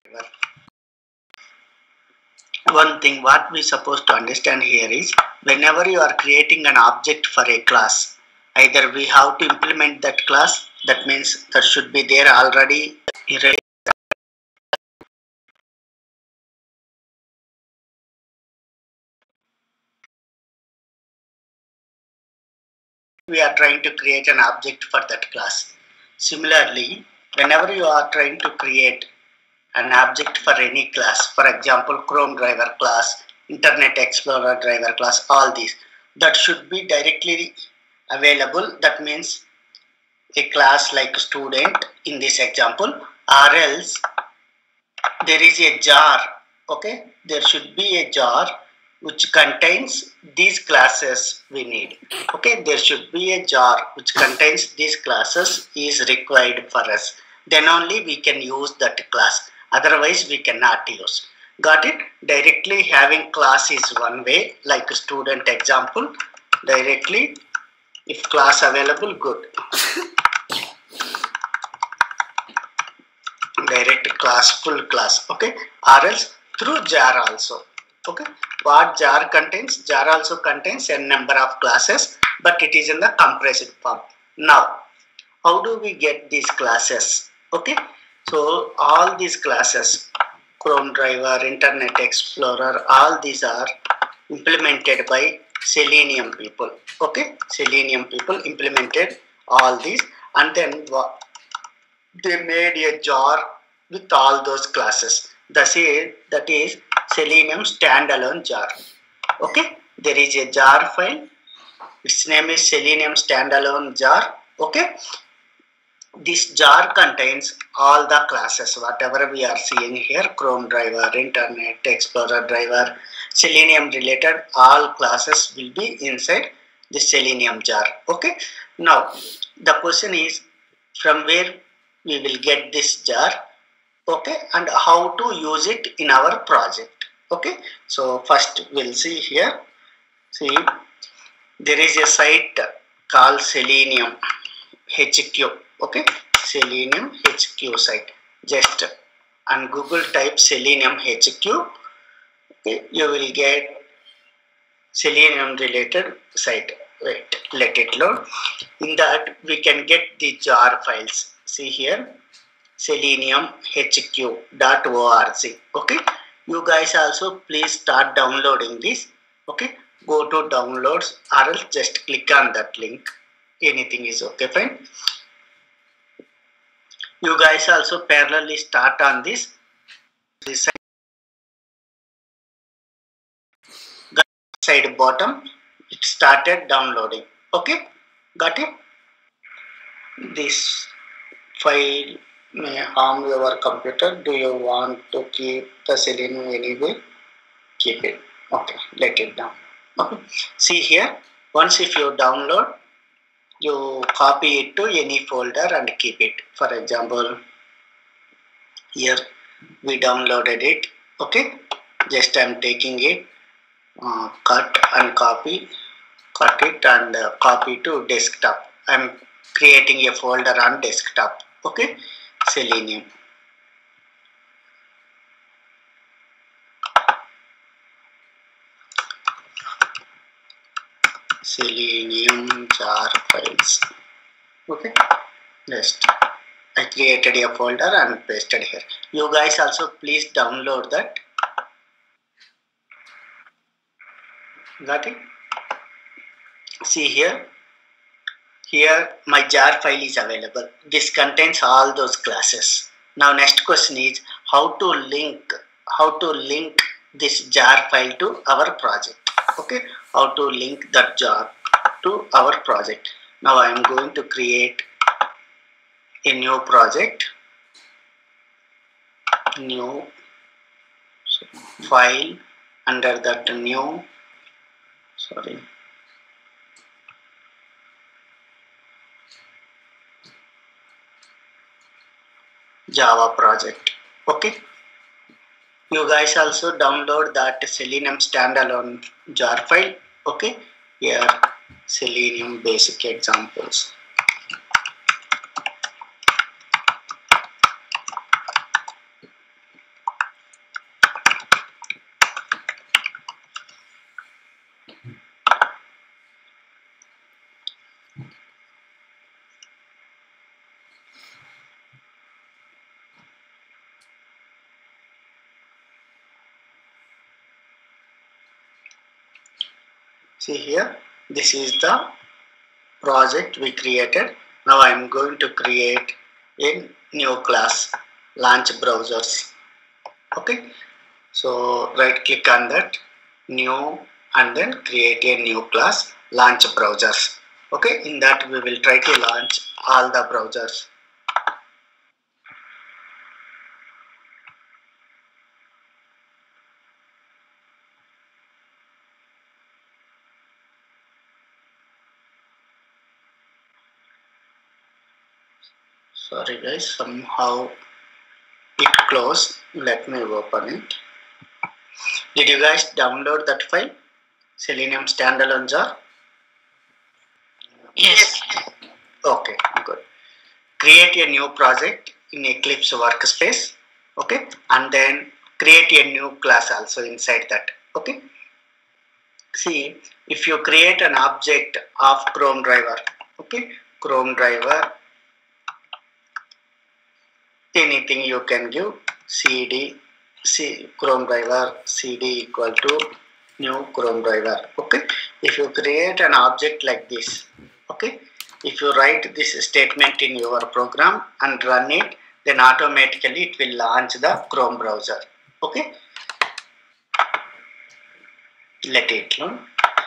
One thing what we supposed to understand here is whenever you are creating an object for a class, either we have to implement that class, that means that should be there already. We are trying to create an object for that class. Similarly, whenever you are trying to create an object for any class, for example, Chrome driver class, Internet Explorer driver class, all these, that should be directly available. That means a class like student in this example, or else there is a jar. Okay, there should be a jar which contains these classes we need. Okay, there should be a jar which contains these classes is required for us, then only we can use that class, otherwise we cannot use. Got it? Directly having class is one way, like student example. Directly, if class available, good. Direct class, full class. Okay, or else through jar also. Okay, what jar contains? Jar also contains a number of classes, but it is in the compressed form. Now, how do we get these classes? Okay, so all these classes, Chrome driver, Internet Explorer, all these are implemented by Selenium people. Okay, Selenium people implemented all these, and then they made a jar with all those classes. That is Selenium standalone jar. Okay, there is a jar file. Its name is Selenium standalone jar. Okay, this jar contains all the classes, whatever we are seeing here: Chrome driver, Internet Explorer driver, Selenium related, all classes will be inside the Selenium jar. Okay, now the question is, from where we will get this jar? Okay, and how to use it in our project. Okay, so first we'll see here. See, there is a site called Selenium HQ. Okay, Selenium HQ site. Just on Google type Selenium HQ. Okay, you will get Selenium related site. Wait, let it load. In that we can get the jar files. See here, seleniumhq.org. Okay, you guys also please start downloading this. Okay, go to downloads, or else just click on that link. Anything is okay, fine. You guys also parallelly start on this side bottom. It started downloading. Okay, got it? This file may harm your computer. Do you want to keep the Selenium anyway? Keep it. Okay, let it down. Okay, see here, once if you download, you copy it to any folder and keep it. For example, here we downloaded it. Okay, just I'm taking it, cut and copy, cut it and copy to desktop. I'm creating a folder on desktop. Okay, Selenium. Selenium jar files. Okay, just I created a folder and pasted here. You guys also please download that. Got it? See here. Here my jar file is available. This contains all those classes. Now next question is how to link this jar file to our project. Okay, how to link that jar to our project. Now I am going to create a new project, new file, under that new, Java project. Okay, you guys also download that Selenium standalone jar file. Okay, here Selenium basic examples. See here, this is the project we created. Now I am going to create a new class, launch browsers. Okay, so right click on that, new, and then create a new class, launch browsers. Okay, in that we will try to launch all the browsers. Sorry guys, somehow it closed. Let me open it. Did you guys download that file? Selenium standalone jar? Yes. Okay, good. Create a new project in Eclipse workspace. Okay, and then create a new class also inside that. Okay. See, if you create an object of Chrome driver, okay, Chrome driver, anything you can give cd Chrome driver cd equal to new Chrome driver. Okay, if you create an object like this, okay, if you write this statement in your program and run it, then automatically it will launch the Chrome browser. Okay, let it run.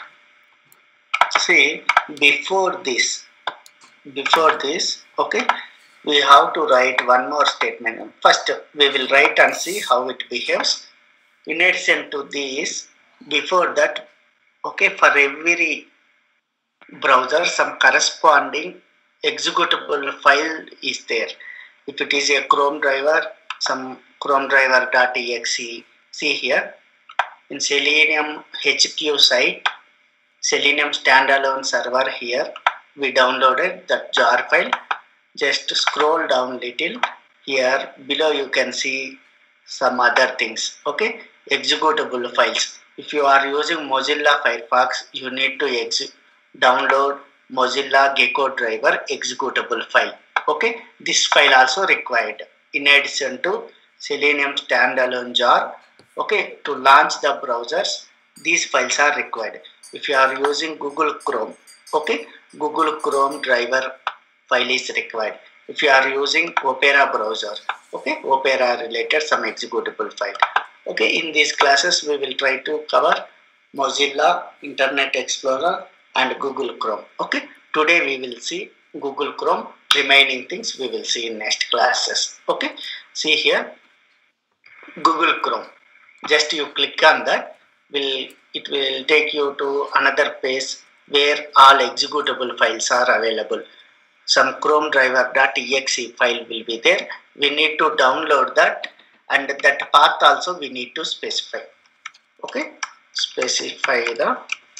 See, before this, okay, we have to write one more statement. First, we will write and see how it behaves. In addition to this, before that, okay, for every browser, some corresponding executable file is there. If it is a Chrome driver, some Chrome driver.exe. See here, in Selenium HQ site, Selenium standalone server here, we downloaded that jar file. Just scroll down little. Here below you can see some other things. Okay, executable files. If you are using Mozilla Firefox, you need to download Mozilla Gecko driver executable file. Okay, this file also required in addition to Selenium standalone jar. Okay, to launch the browsers, these files are required. If you are using Google Chrome, okay, Google Chrome driver file is required. If you are using Opera browser, okay, Opera related some executable file. Okay, in these classes we will try to cover Mozilla, Internet Explorer and Google Chrome. Okay, today we will see Google Chrome. Remaining things we will see in next classes. Okay, see here, Google Chrome. Just you click on that, it will take you to another page where all executable files are available. Some Chrome driver.exe file will be there. We need to download that, and that path also we need to specify. Okay, specify the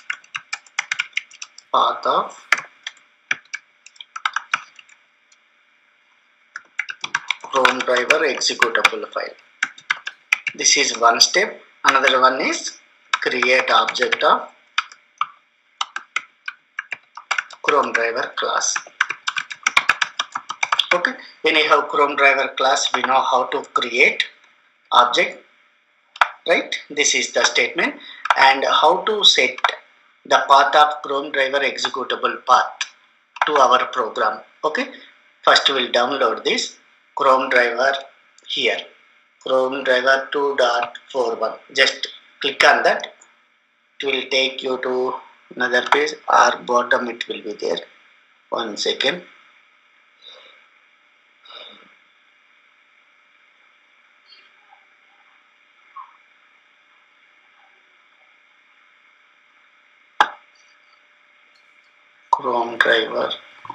path of Chrome driver executable file. This is one step. Another one is create object of Chrome driver class. Okay, anyhow, Chrome driver class we know how to create object, right? This is the statement, and how to set the path of Chrome driver executable path to our program. Okay, first we'll download this Chrome driver here, Chrome driver 2.41. Just click on that. It will take you to another page, or bottom it will be there. 1 second. Chrome driver.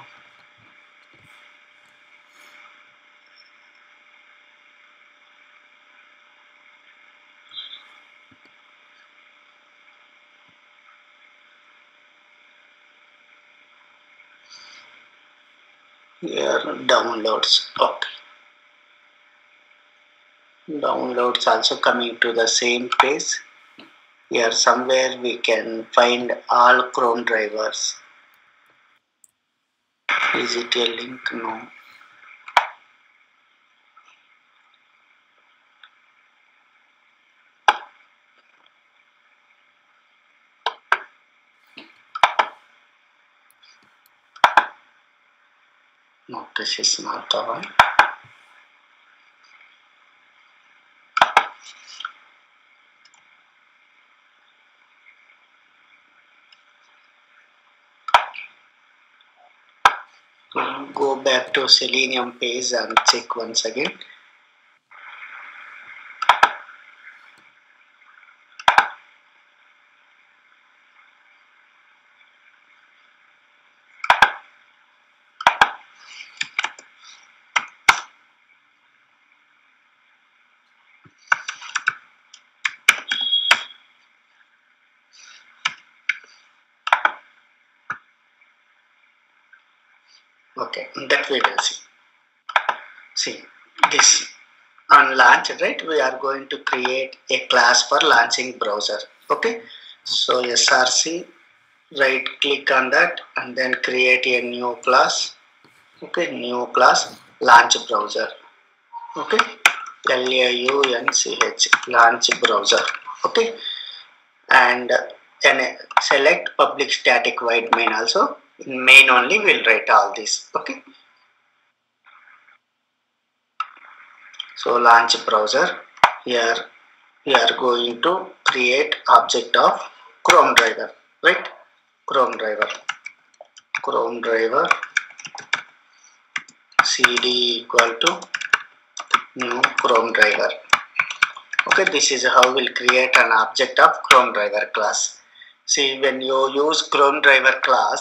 Here downloads. Okay. Downloads also coming to the same page. Here somewhere we can find all Chrome drivers. Is it a link? No. No, this is not the one. Go back to Selenium page and check once again. Okay, that we will see. See this on launch, right? We are going to create a class for launching browser. Okay, so src, right click on that and then create a new class. Okay, new class launch browser. Okay, launch launch browser. Okay, and then select public static void main also. In main only we'll write all this. Okay, so launch browser. Here we are going to create object of Chrome driver, right? Chrome driver cd equal to new Chrome driver. Okay, this is how we'll create an object of Chrome driver class. See, when you use Chrome driver class,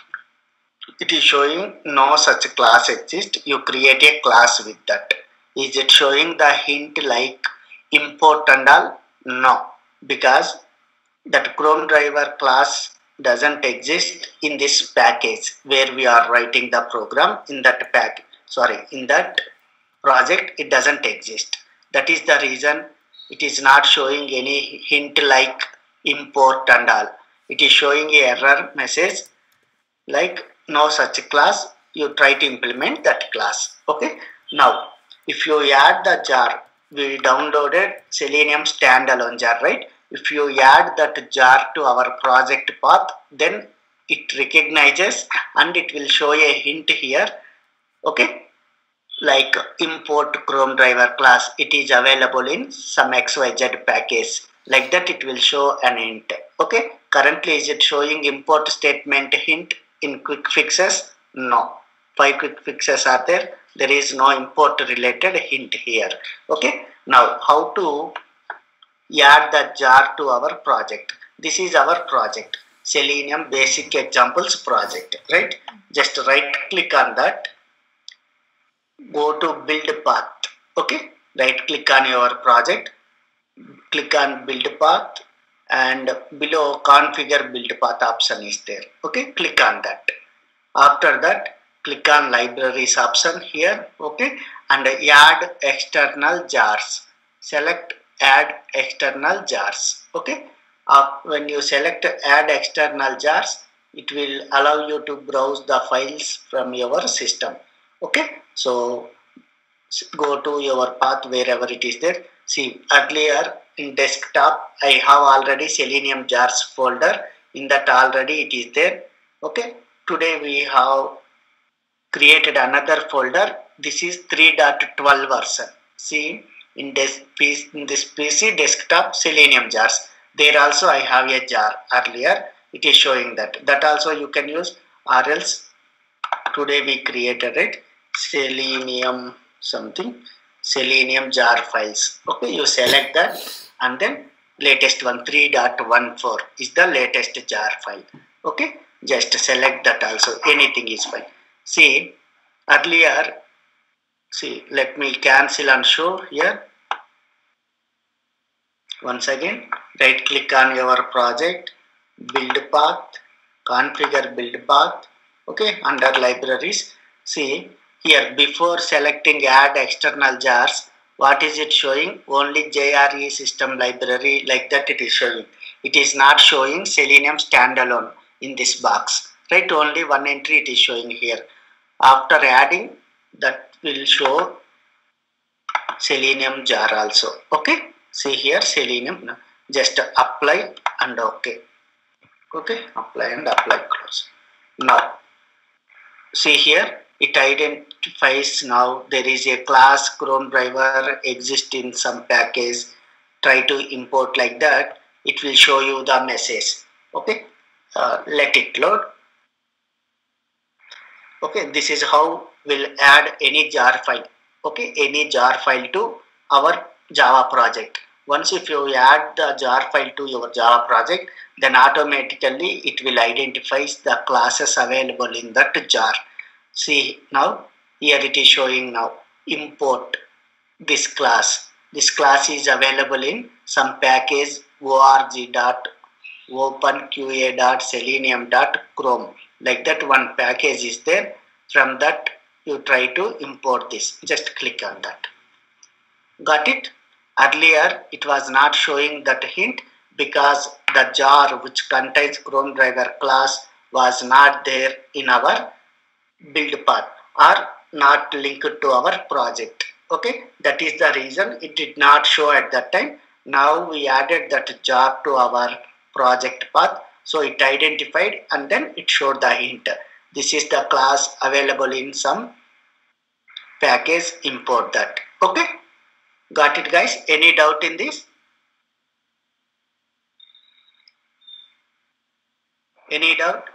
it is showing no such class exists. You create a class with that. Is it showing the hint like import and all? No, because that Chrome driver class doesn't exist in this package where we are writing the program. In that in that project it doesn't exist. That is the reason it is not showing any hint like import and all. It is showing a error message like no such class. You try to implement that class. Okay, now if you add the jar, we downloaded Selenium standalone jar, right? If you add that jar to our project path, then it recognizes and it will show a hint here. Okay, like import Chrome driver class, it is available in some XYZ package. Like that it will show an hint. Okay, currently is it showing import statement hint in quick fixes? No. 5 quick fixes are there. There is no import related hint here. Okay, now how to add the jar to our project? This is our project, Selenium basic examples project, right? Just right click on that, go to build path. Okay, right click on your project, click on build path, and below configure build path option is there. Okay, click on that. After that, click on libraries option here. Okay, and add external jars. Select add external jars. Okay, when you select add external jars, it will allow you to browse the files from your system. Okay, so go to your path wherever it is there. See, earlier in desktop I have already Selenium jars folder. In that already it is there. Okay, today we have created another folder. This is 3.12 version. See, in this PC desktop Selenium jars, there also I have a jar. Earlier it is showing that also you can use, or else today we created it Selenium something, Selenium jar files. Okay, you select that and then latest one 3.14 is the latest jar file. Okay, just select that also, anything is fine. See, earlier, see, let me cancel and show here. Once again, right click on your project, build path, configure build path. Okay, under libraries. See, here before selecting add external jars, what is it showing? Only JRE system library, like that it is showing. It is not showing Selenium standalone in this box, right? Only one entry it is showing here. After adding, that will show Selenium jar also. Okay, see here Selenium. Just apply and okay. Okay, apply and apply close. Now see here, it identifies now there is a class Chrome driver exists in some package. Try to import like that. It will show you the message. Okay, let it load. Okay, this is how we'll add any jar file. Okay, any jar file to our Java project. Once if you add the jar file to your Java project, then automatically it will identify the classes available in that jar. See now, here it is showing now, import this class. This class is available in some package org.openqa.selenium.chrome. Like that, one package is there. From that you try to import this. Just click on that. Got it? Earlier it was not showing that hint because the jar which contains Chrome driver class was not there in our build path or not linked to our project. Okay, that is the reason it did not show at that time. Now we added that jar to our project path, so it identified and then it showed the hint. This is the class available in some package, import that. Okay, got it guys? Any doubt in this? Any doubt?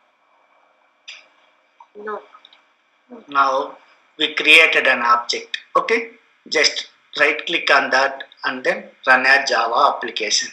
No. Now we created an object. Okay, just right click on that and then run as Java application.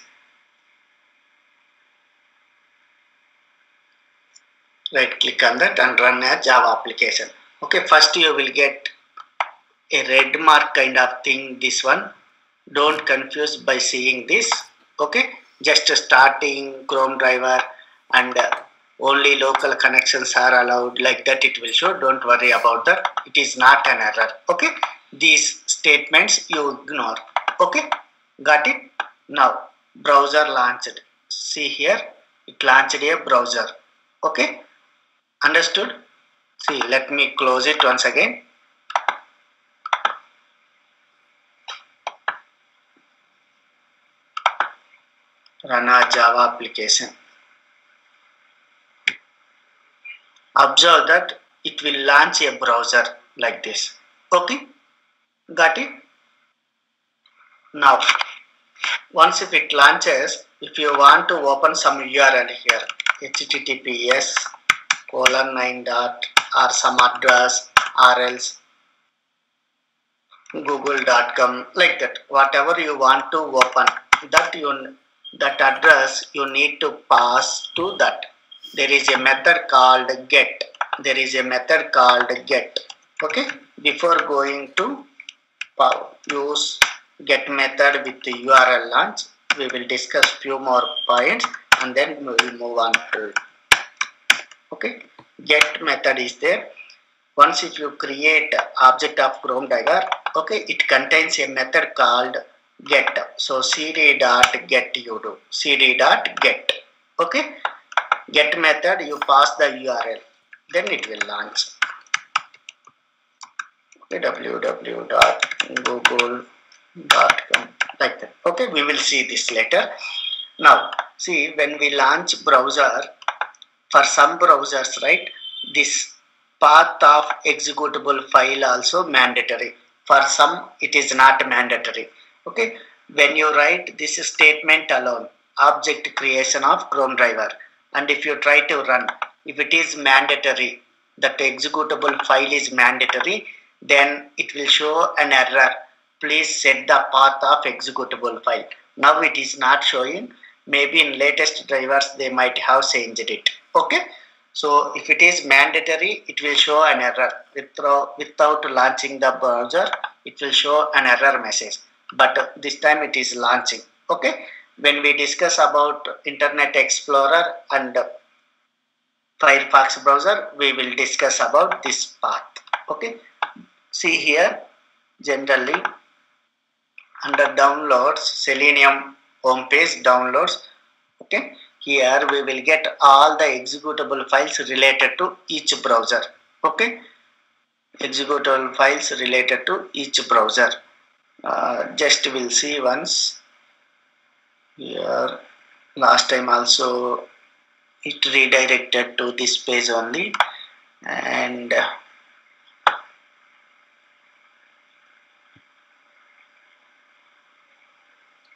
Right click on that and run as Java application. Okay, first you will get a red mark kind of thing, this one. Don't confuse by seeing this. Okay, just starting Chrome driver and only local connections are allowed, like that it will show. Don't worry about that, it is not an error. Okay, these statements you ignore. Okay, got it? Now browser launched. See here, it launched a browser. Okay, understood? See, let me close it once again. Run a Java application. Observe that it will launch a browser like this. Okay, got it? Now once if it launches, if you want to open some URL here, https://9 dot or some address or else google.com, like that, whatever you want to open, that address you need to pass to that. There is a method called get. Okay, before going to use get method with the URL launch, we will discuss few more points and then we will move on to it. Okay, get method is there. Once if you create object of Chrome driver, okay, it contains a method called get. So cd.get you do, cd.get. Okay, get method you pass the URL, then it will launch. Okay, www.google.com, like that. Okay, we will see this later. Now see, when we launch browser, for some browsers, right, this path of executable file also mandatory. For some it is not mandatory. Okay, when you write this statement alone, object creation of Chrome driver, and if you try to run, if it is mandatory, that executable file is mandatory, then it will show an error. Please set the path of executable file. Now it is not showing. Maybe in latest drivers they might have changed it. Okay, so if it is mandatory, it will show an error. Without launching the browser, it will show an error message, but this time it is launching. Okay, when we discuss about Internet Explorer and Firefox browser, we will discuss about this path. Okay, see here, generally under downloads, Selenium homepage downloads. Okay, here we will get all the executable files related to each browser. Okay, executable files related to each browser. Just we'll see once here. Last time also it redirected to this page only, and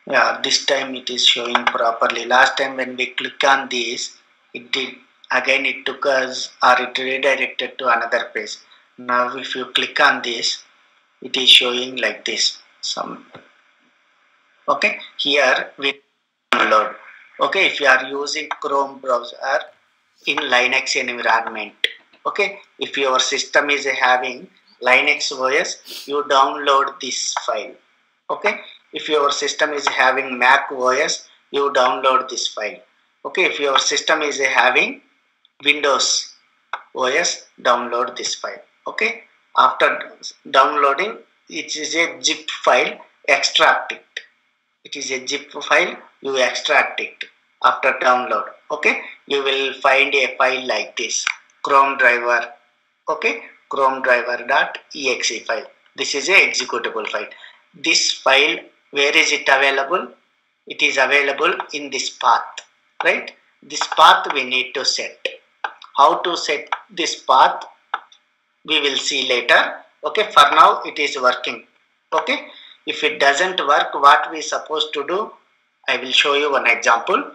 Yeah, this time it is showing properly. Last time when we click on this, it did again, it took us or it redirected to another page. Now if you click on this, it is showing like this. Some okay, here we download. Okay, if you are using Chrome browser in Linux environment, okay, if your system is having Linux OS, you download this file. Okay, if your system is having Mac OS, you download this file. Okay, if your system is having Windows OS, download this file. Okay, after downloading, it is a zip file, extract it. It is a zip file, you extract it after download. Okay, you will find a file like this, Chrome driver. Okay, Chrome driver.exe file. This is a executable file. This file, where is it available? It is available in this path, right? This path we need to set. How to set this path we will see later. Okay, for now it is working. Okay, if it doesn't work, what we supposed to do, I will show you one example.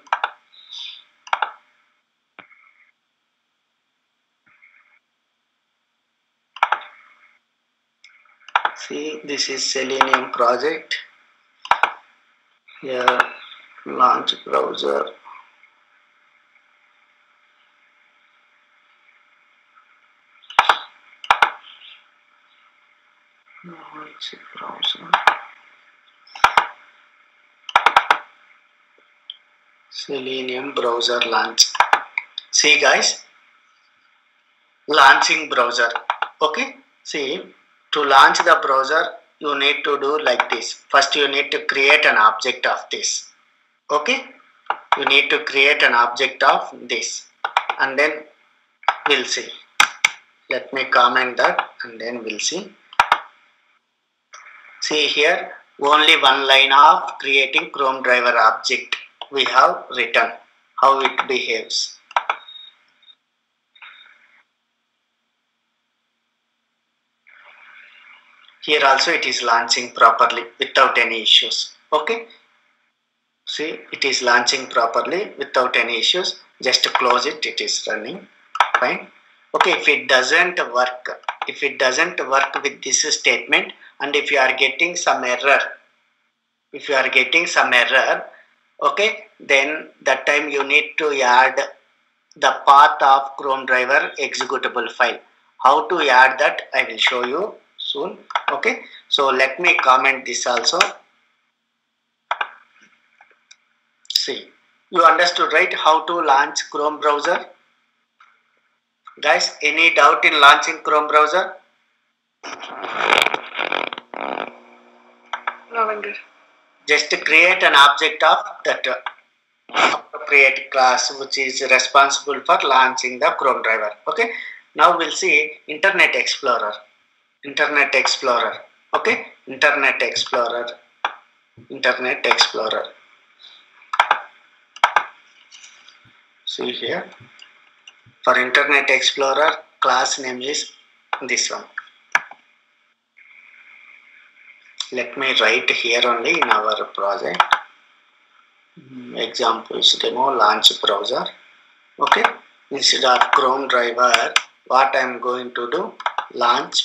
See, this is Selenium project. Here, launch browser. Launch browser. Selenium browser launch. See guys, launching browser. Okay, see, to launch the browser, you need to do like this. First, you need to create an object of this. Okay, you need to create an object of this, and then we'll see. Let me comment that, and then we'll see. See here, only one line of creating Chrome driver object we have written, how it behaves. Here also it is launching properly without any issues. Okay, see, it is launching properly without any issues. Just close it, it is running fine. Okay, if it doesn't work with this statement, and if you are getting some error, okay, then that time you need to add the path of Chrome driver executable file. How to add that, I will show you soon. Okay, so let me comment this also. See, you understood, right, how to launch Chrome browser? Guys, any doubt in launching Chrome browser? No, Venkat. Just create an object of that appropriate class which is responsible for launching the Chrome driver. Okay, now we'll see Internet Explorer. Okay, Internet Explorer. See here, for Internet Explorer, class name is this one. Let me write here only in our project. Examples demo launch browser. Okay, instead of Chrome driver, what I am going to do, launch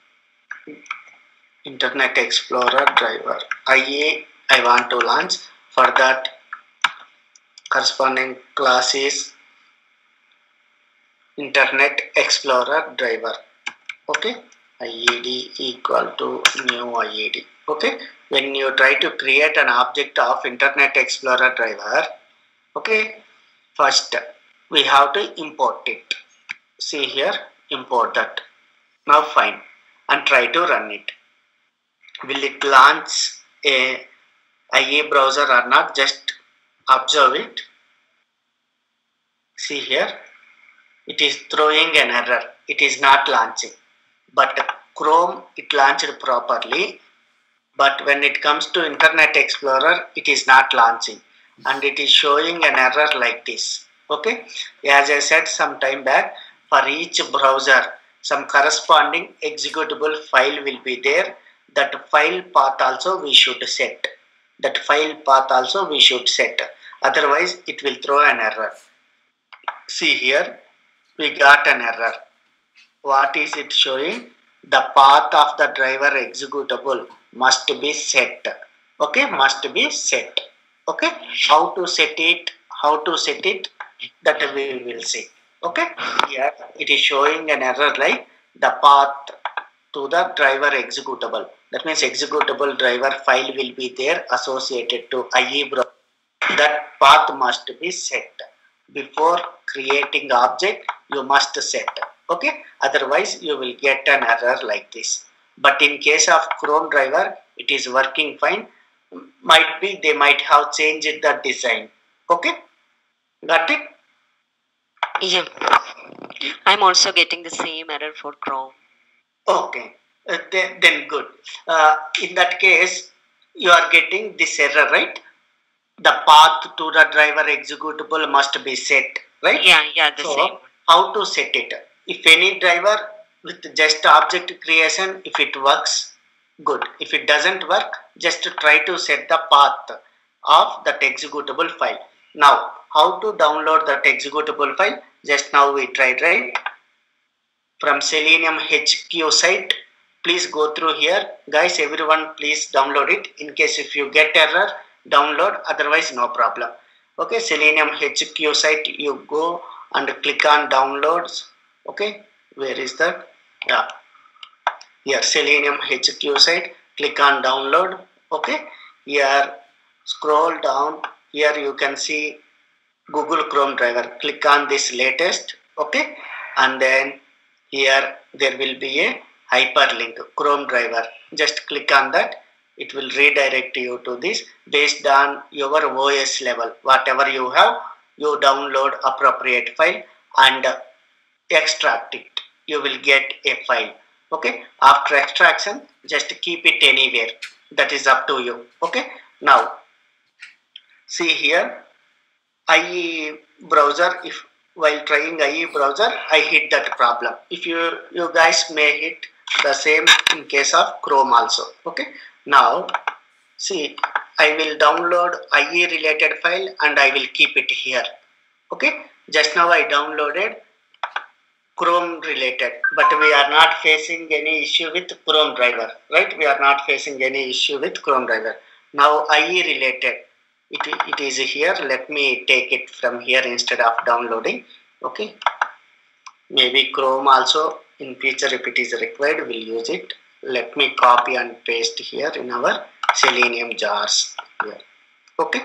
Internet Explorer driver. I want to launch. For that, corresponding class is Internet Explorer driver. Okay, IED equal to new IED. Okay, when you try to create an object of Internet Explorer driver, okay, first we have to import it. See here, import that. Now fine, and try to run it. Will it launch a IE browser or not? Just observe it. See here, it is throwing an error. It is not launching. But Chrome, it launched properly. But when it comes to Internet Explorer, it is not launching. And it is showing an error like this. Okay, as I said some time back, for each browser, some corresponding executable file will be there. That file path also we should set. that file path also we should set. Otherwise, it will throw an error. See here, we got an error. What is it showing? The path of the driver executable must be set. Okay, must be set. Okay, how to set it? How to set it? That we will see. Okay, here it is showing an error like the path to the driver executable. That means executable driver file will be there associated to IE browser. That path must be set. Before creating object, you must set. Okay, otherwise you will get an error like this. But in case of Chrome driver, it is working fine. Might be they might have changed the design. Okay, got it? Yeah. I'm also getting the same error for Chrome. Okay, then good. In that case, you are getting this error, right? The path to the driver executable must be set, right? Yeah, the So, same. how to set it? If any driver with just object creation, if it works, good. If it doesn't work, just try to set the path of that executable file. Now, how to download that executable file? Just now we tried, right? From Selenium HQ site. Please go through here. Guys, everyone please download it. In case if you get error, download, otherwise no problem. Okay, Selenium HQ site, you go and click on downloads. Okay, where is that? Yeah, here Selenium HQ site, click on download. Okay, here scroll down, here you can see Google Chrome driver. Click on this latest. Okay, and then here there will be a hyperlink Chrome driver. Just click on that. It will redirect you to this based on your OS level. Whatever you have, you download appropriate file and extract it. You will get a file. Okay. After extraction, just keep it anywhere. That is up to you. Okay. Now, see here, IE browser. If while trying IE browser, I hit that problem. If you guys may hit the same in case of Chrome also. Okay. Now, see, I will download IE related file and I will keep it here. Okay. Just now I downloaded Chrome related, but we are not facing any issue with Chrome driver, right? We are not facing any issue with Chrome driver. Now IE related, it is here. Let me take it from here instead of downloading. Okay. Maybe Chrome also in future if it is required, we'll use it. Let me copy and paste here in our Selenium jars here. Okay.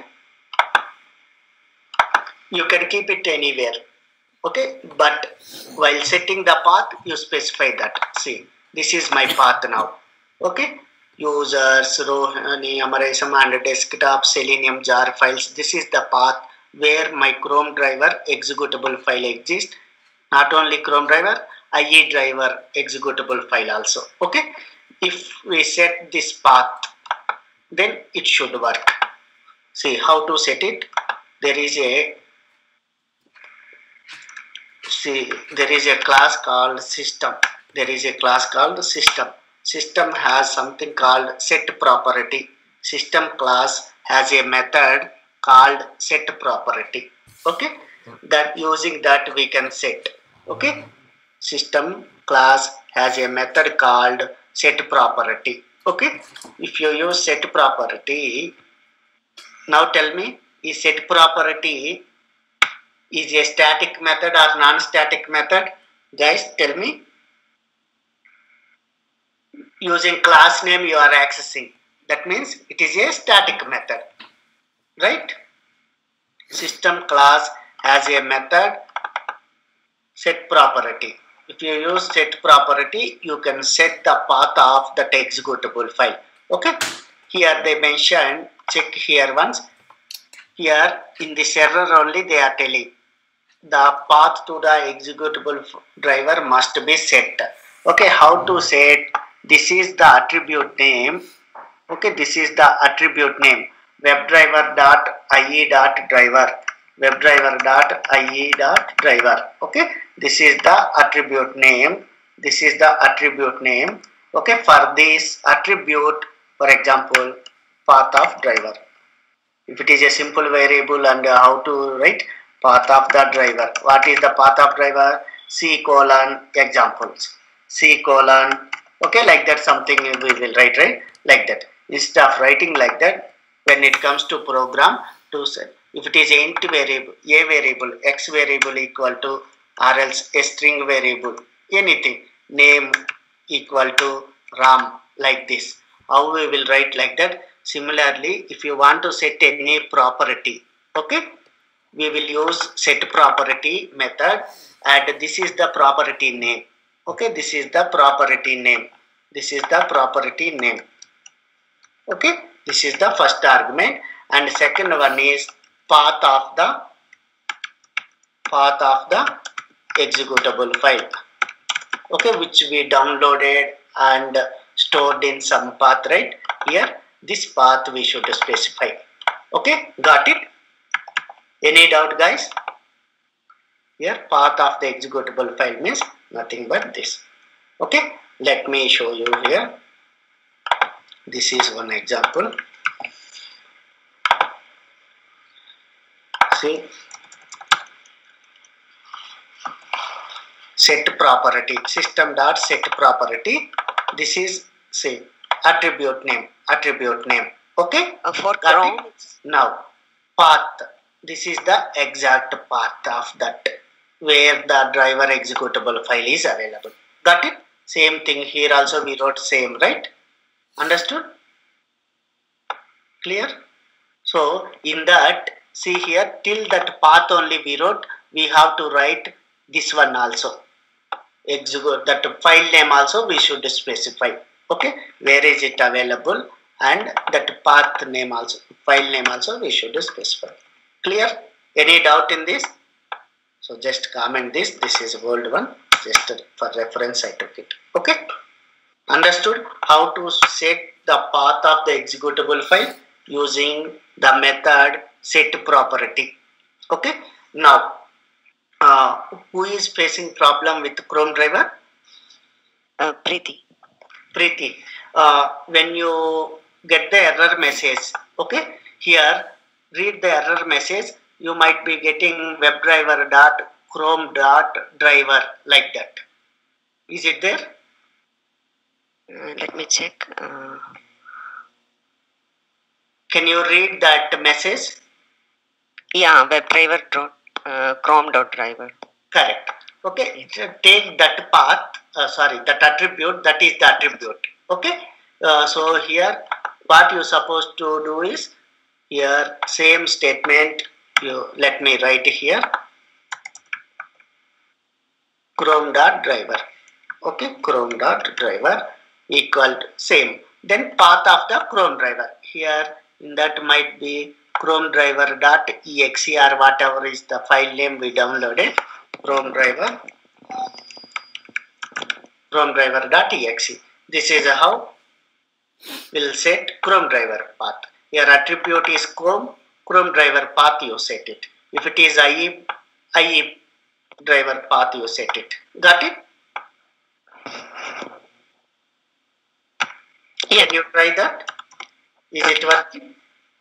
You can keep it anywhere. Okay, but while setting the path, you specify that. See, this is my path now. Okay, users, Rohani, Amarisam, and desktop Selenium jar files. This is the path where my Chrome driver executable file exists. Not only Chrome driver, IE driver executable file also. Okay, if we set this path, then it should work. See how to set it. There is a class called system. There is a class called system. System has something called set property. System class has a method called set property. Okay, that using that we can set. Okay, system class has a method called set property. Okay, if you use set property, now tell me, is set property is a static method or non-static method? Guys, tell me. Using class name you are accessing. That means it is a static method. Right? System class has a method set property. If you use set property, you can set the path of that executable file. Okay? Here they mentioned, check here once. Here in this error only they are telling the path to the executable driver must be set. Okay, how to set? This is the attribute name. Okay, this is the attribute name. WebDriver.ie.driver. WebDriver.ie.driver. Okay, this is the attribute name. This is the attribute name. Okay, for this attribute, for example, path of driver. If it is a simple variable and how to write path of the driver. What is the path of driver? C colon examples. C colon, okay, like that something we will write, right? Like that. Instead of writing like that, when it comes to program, to set, if it is int variable, a variable, x variable equal to, or else a string variable, anything, name equal to ram, like this. How we will write like that? Similarly, if you want to set any property, okay, we will use set property method, and this is the property name. Okay, this is the property name. This is the property name. Okay, this is the first argument, and second one is path of the executable file. Okay, which we downloaded and stored in some path, right? Here, this path we should specify. Okay, got it? Any doubt, guys? Here, path of the executable file means nothing but this. Okay, let me show you here. This is one example. See, set property, system.set property. This is, say, attribute name. Okay, For Chrome, now path. This is the exact path of that where the driver executable file is available. Got it? Same thing here also we wrote same, right? Understood? Clear? So in that, see here, till that path only we wrote, we have to write this one also. Execute that file name also we should specify. Okay, where is it available, and that path name also, file name also we should specify. Clear? Any doubt in this? So just comment this. This is old one. Just for reference I took it. Okay. Understood how to set the path of the executable file using the method set property. Okay. Now, who is facing problem with Chrome driver? Preeti. Preeti. When you get the error message, okay, here read the error message. You might be getting webdriver.chrome.driver like that. Is it there? Let me check. Can you read that message? Yeah, WebDriver Chrome dot driver. Correct. Okay, take that path, that attribute, that is the attribute. Okay, so here what you supposed to do is, here same statement, you let me write here, Chrome.driver. Okay, Chrome.driver equal to same. Then path of the Chrome driver. Here that might be Chrome driver.exe or whatever is the file name we downloaded. Chrome driver.exe. This is how we'll set Chrome driver path. Your attribute is Chrome driver path, you set it. If it is IE driver path, you set it. Got it? Yeah. Can you try that? Is it working?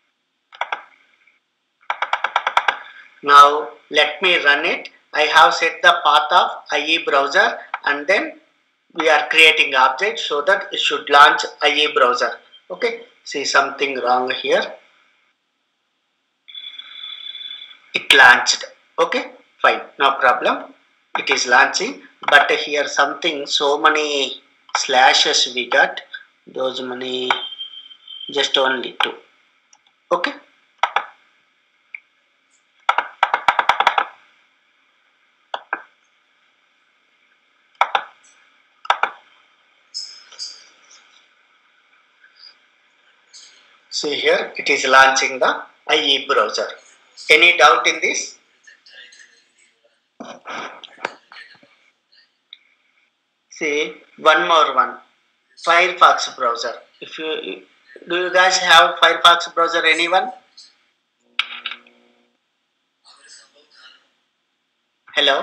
Now let me run it. I have set the path of IE browser, and then we are creating object so that it should launch IE browser. Okay, see something wrong here. It launched. Okay, fine, no problem. It is launching, but here something, so many slashes we got. Those many, just only 2. Okay. See here, it is launching the IE browser. Any doubt in this? See, one more one. Firefox browser. If you do, you guys have Firefox browser? Anyone? Hello.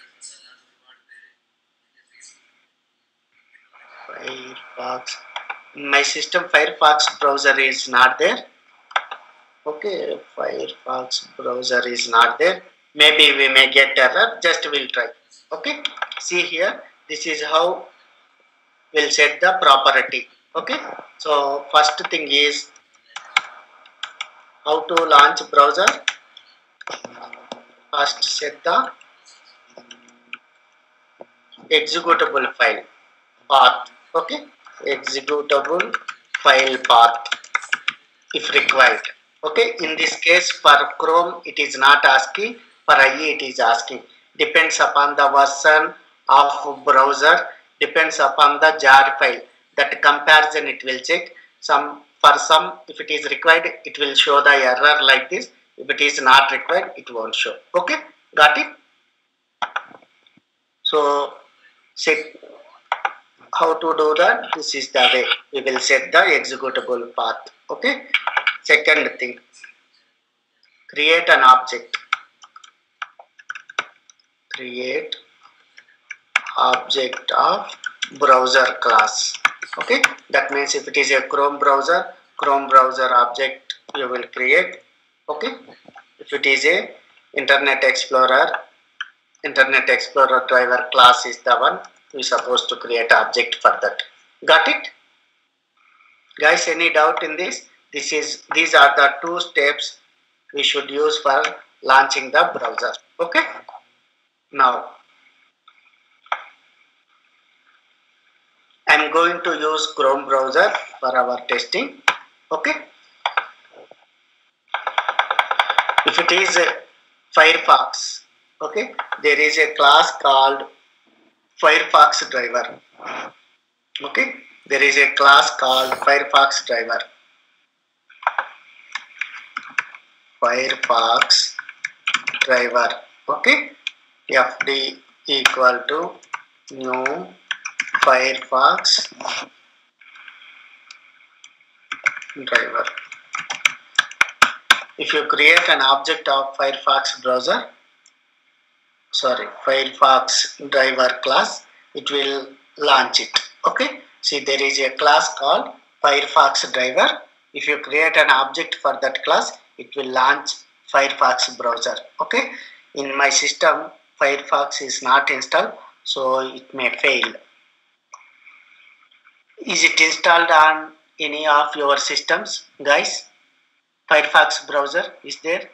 Firefox In my system, Firefox browser is not there. Okay, Firefox browser is not there. Maybe we may get error. Just we'll try. Okay, see here. This is how we'll set the property. Okay, so first thing is how to launch browser. First set the executable file path. Okay, executable file path if required. Okay, in this case for Chrome it is not asking, for IE it is asking. Depends upon the version of browser, depends upon the jar file. That comparison it will check. For some, if it is required, it will show the error like this. If it is not required, it won't show. Okay, got it? So set how to do that. This is the way we will set the executable path. Okay. Second thing, create an object. Create object of browser class. Okay, that means if it is a Chrome browser object you will create. Okay, if it is a Internet Explorer driver class is the one we supposed to create object for that. Got it, guys? Any doubt in this? These are the two steps we should use for launching the browser. Okay, now I'm going to use Chrome browser for our testing. Okay, if it is Firefox, okay, there is a class called Firefox driver. Okay, there is a class called Firefox driver. Firefox driver. Okay, fd equal to new Firefox driver. If you create an object of Firefox browser, Firefox driver class, it will launch it. Okay, see there is a class called Firefox driver. If you create an object for that class, it will launch Firefox browser. Okay, in my system Firefox is not installed, so it may fail. Is it installed on any of your systems, guys? Firefox browser is there?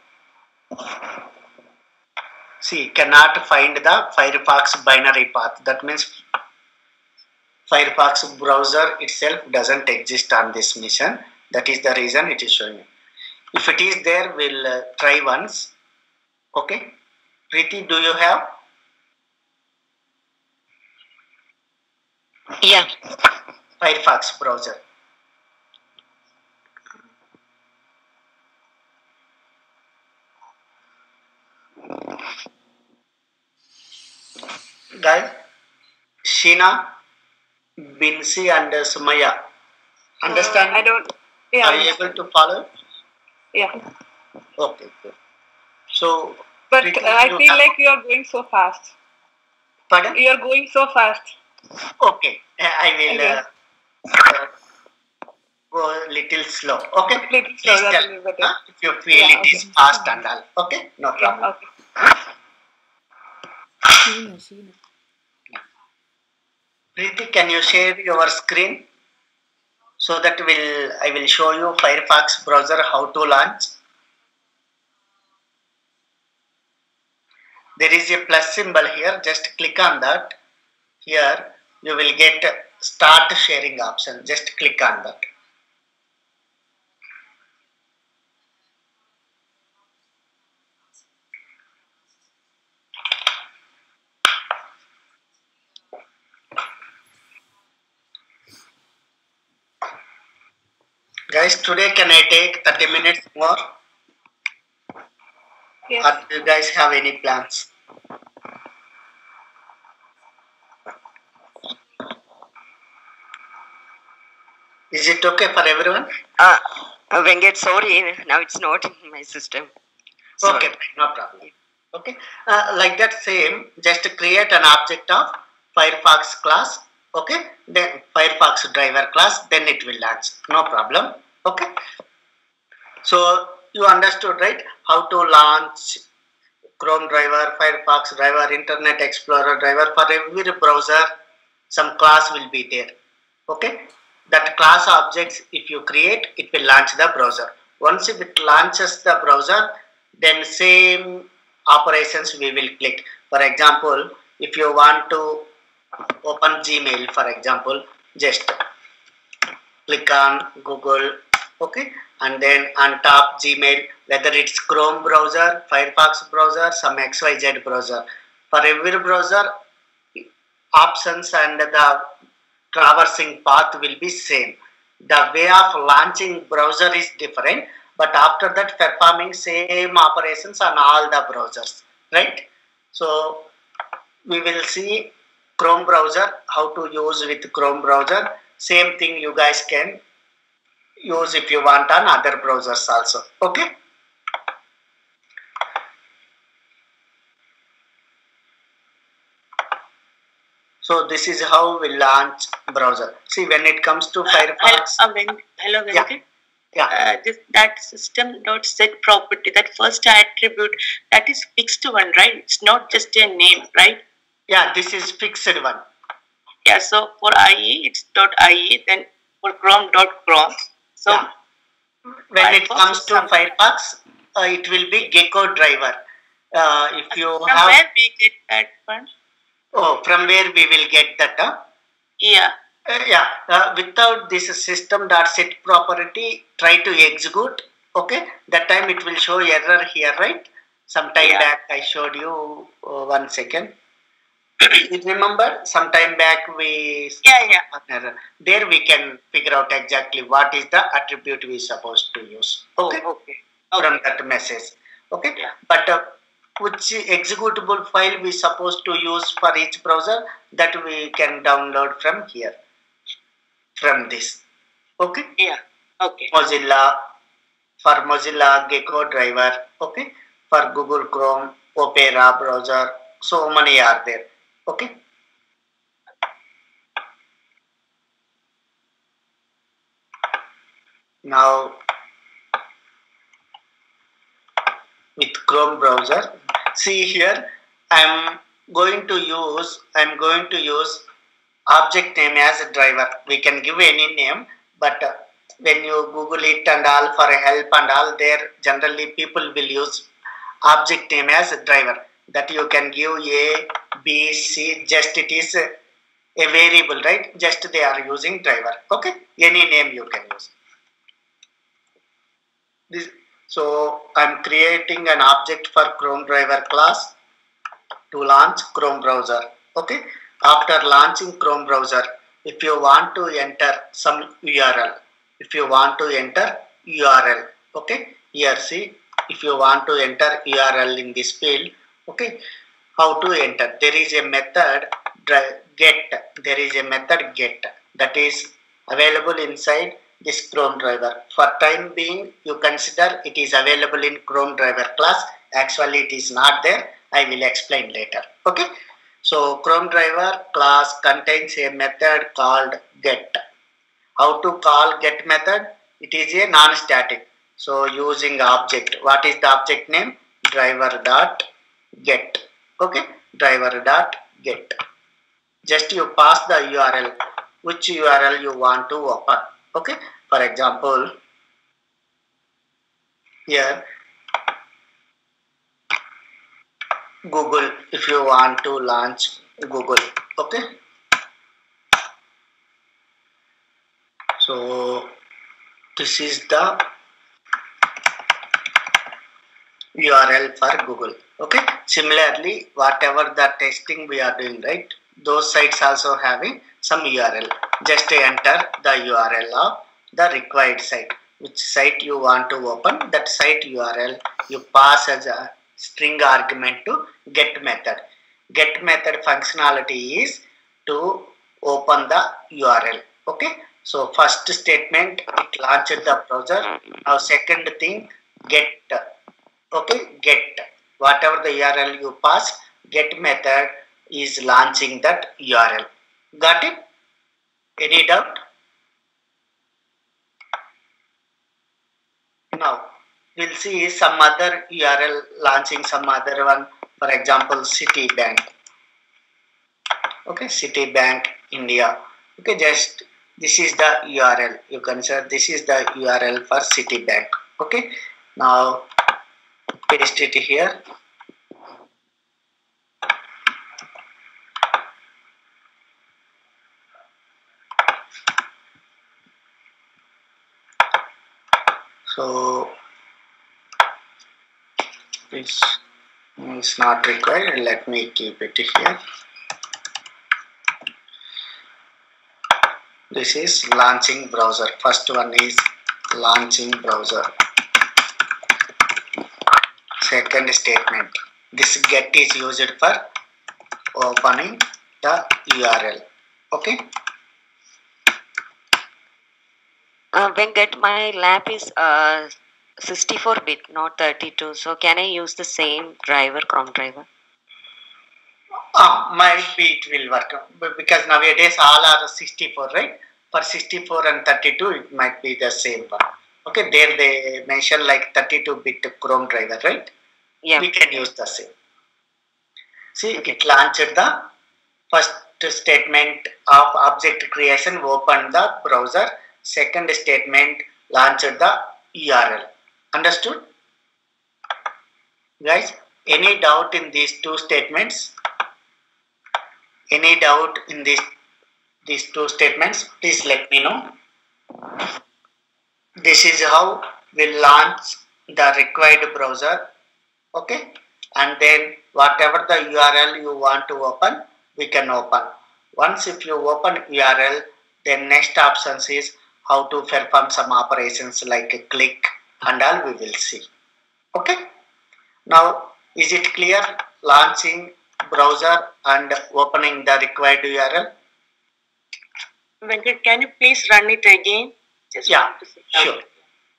See, cannot find the Firefox binary path. That means Firefox browser itself doesn't exist on this mission. That is the reason it is showing. If it is there, we'll try once. Okay, Preeti, do you have? Yeah. Firefox browser. Guys, Sheena, Binsi and Sumaya. Understand? I don't. Yeah. Are you able to follow? Yeah. Okay, good. So, But Preeti, I you feel have- like you are going so fast. Pardon? You are going so fast. Okay, I will Okay. go little slow. Okay, Little please slow, that tell will be better. if you feel Yeah, it is okay. fast and all. Okay, no Yeah. problem. Okay. Preeti, can you share your screen so that I will show you Firefox browser how to launch. There is a plus symbol here. Just click on that. Here you will get start sharing option. Just click on that. Guys, today can I take 30 minutes more? Yes. Or do you guys have any plans? Is it okay for everyone? Venkat, sorry, now it's not in my system. Sorry. Okay, fine, no problem. Okay, like that same, just create an object of Firefox class. Okay, then Firefox driver class, then it will launch, no problem. Okay, so you understood, right, how to launch Chrome driver, Firefox driver, Internet Explorer driver. For every browser some class will be there. Okay, that class objects if you create, it will launch the browser. Once if it launches the browser, then same operations we will click. For example, if you want to open Gmail, for example, just click on Google, okay, and then on top Gmail, whether it's Chrome browser, Firefox browser, some XYZ browser. For every browser, options and the traversing path will be same. The way of launching browser is different, but after that performing same operations on all the browsers, right? So we will see Chrome browser, how to use with Chrome browser. Same thing you guys can use if you want on other browsers also. Okay. So this is how we launch browser. See, when it comes to Firefox. Hello, Venkat. Yeah. That system dot set property, that first attribute, that is fixed one, right? It's not just a name, right? Yeah, this is fixed one. Yeah, so for IE, it's .IE, then for Chrome, .Chrome. So yeah. When it comes to Firefox, it will be Gecko driver. If you from have. Where we get that one? Oh, from where we will get that? Yeah. Without this system.set property, try to execute. Okay, that time it will show error here, right? Some time back I showed you. 1 second. You remember some time back we error. There we can figure out exactly what is the attribute we supposed to use. Okay, okay. From that message. Okay, but which executable file we supposed to use for each browser, that we can download from here, from this. Okay. Yeah. Okay. Mozilla, for Mozilla Gecko driver. Okay. For Google Chrome, Opera browser. So many are there. Okay. Now with Chrome browser, see here, I'm going to use object name as a driver. We can give any name, but when you Google it and all for help and all, there generally people will use object name as a driver. That you can give A, B, C, just it is a variable, right? Just they are using driver. Okay, any name you can use. This. So I'm creating an object for Chrome driver class to launch Chrome browser. Okay. After launching Chrome browser, if you want to enter some URL, okay. Here see, if you want to enter URL in this field, okay, how to enter? There is a method get. There is a method get that is available inside this Chrome driver. For time being, you consider it is available in Chrome driver class. Actually, it is not there. I will explain later. Okay. So Chrome driver class contains a method called get. How to call get method? It is a non-static. So using object. What is the object name? Driver dot get. Okay. Driver dot get. Just you pass the URL. Which URL you want to open. Okay, for example, here Google, if you want to launch Google, okay. So this is the URL for Google. Okay. Similarly, whatever the testing we are doing, right? Those sites also having some URL. Just enter the URL of the required site. Which site you want to open, that site URL you pass as a string argument to get method. Get method functionality is to open the URL. Okay. So first statement, it launched the browser. Now second thing, get. Okay, get. Whatever the URL you pass, get method is launching that URL. Got it? Any doubt? Now we'll see some other URL launching some other one. For example, Citibank. Okay, Citibank India. Okay, just this is the URL. You can say this is the URL for Citibank. Okay, now paste it here. So this is not required. Let me keep it here. This is launching browser. First one is launching browser. Second statement. This get is used for opening the URL. Okay. When get my lap is 64-bit, not 32. So can I use the same driver, Chrome driver? Might be it will work because nowadays all are 64, right? For 64 and 32, it might be the same one. Okay, there they mention like 32-bit Chrome driver, right? Yeah. We can use the same. See, it launched the first statement of object creation, opened the browser. Second statement launched the URL. Understood? Guys, any doubt in these two statements? Any doubt in these two statements? Please let me know. This is how we launch the required browser. Okay, and then whatever the URL you want to open, we can open. Once if you open URL, then next options is how to perform some operations like a click and all we will see. Okay, now is it clear? Launching browser and opening the required URL. Venkat, can you please run it again? Just Yeah, want to see how- sure.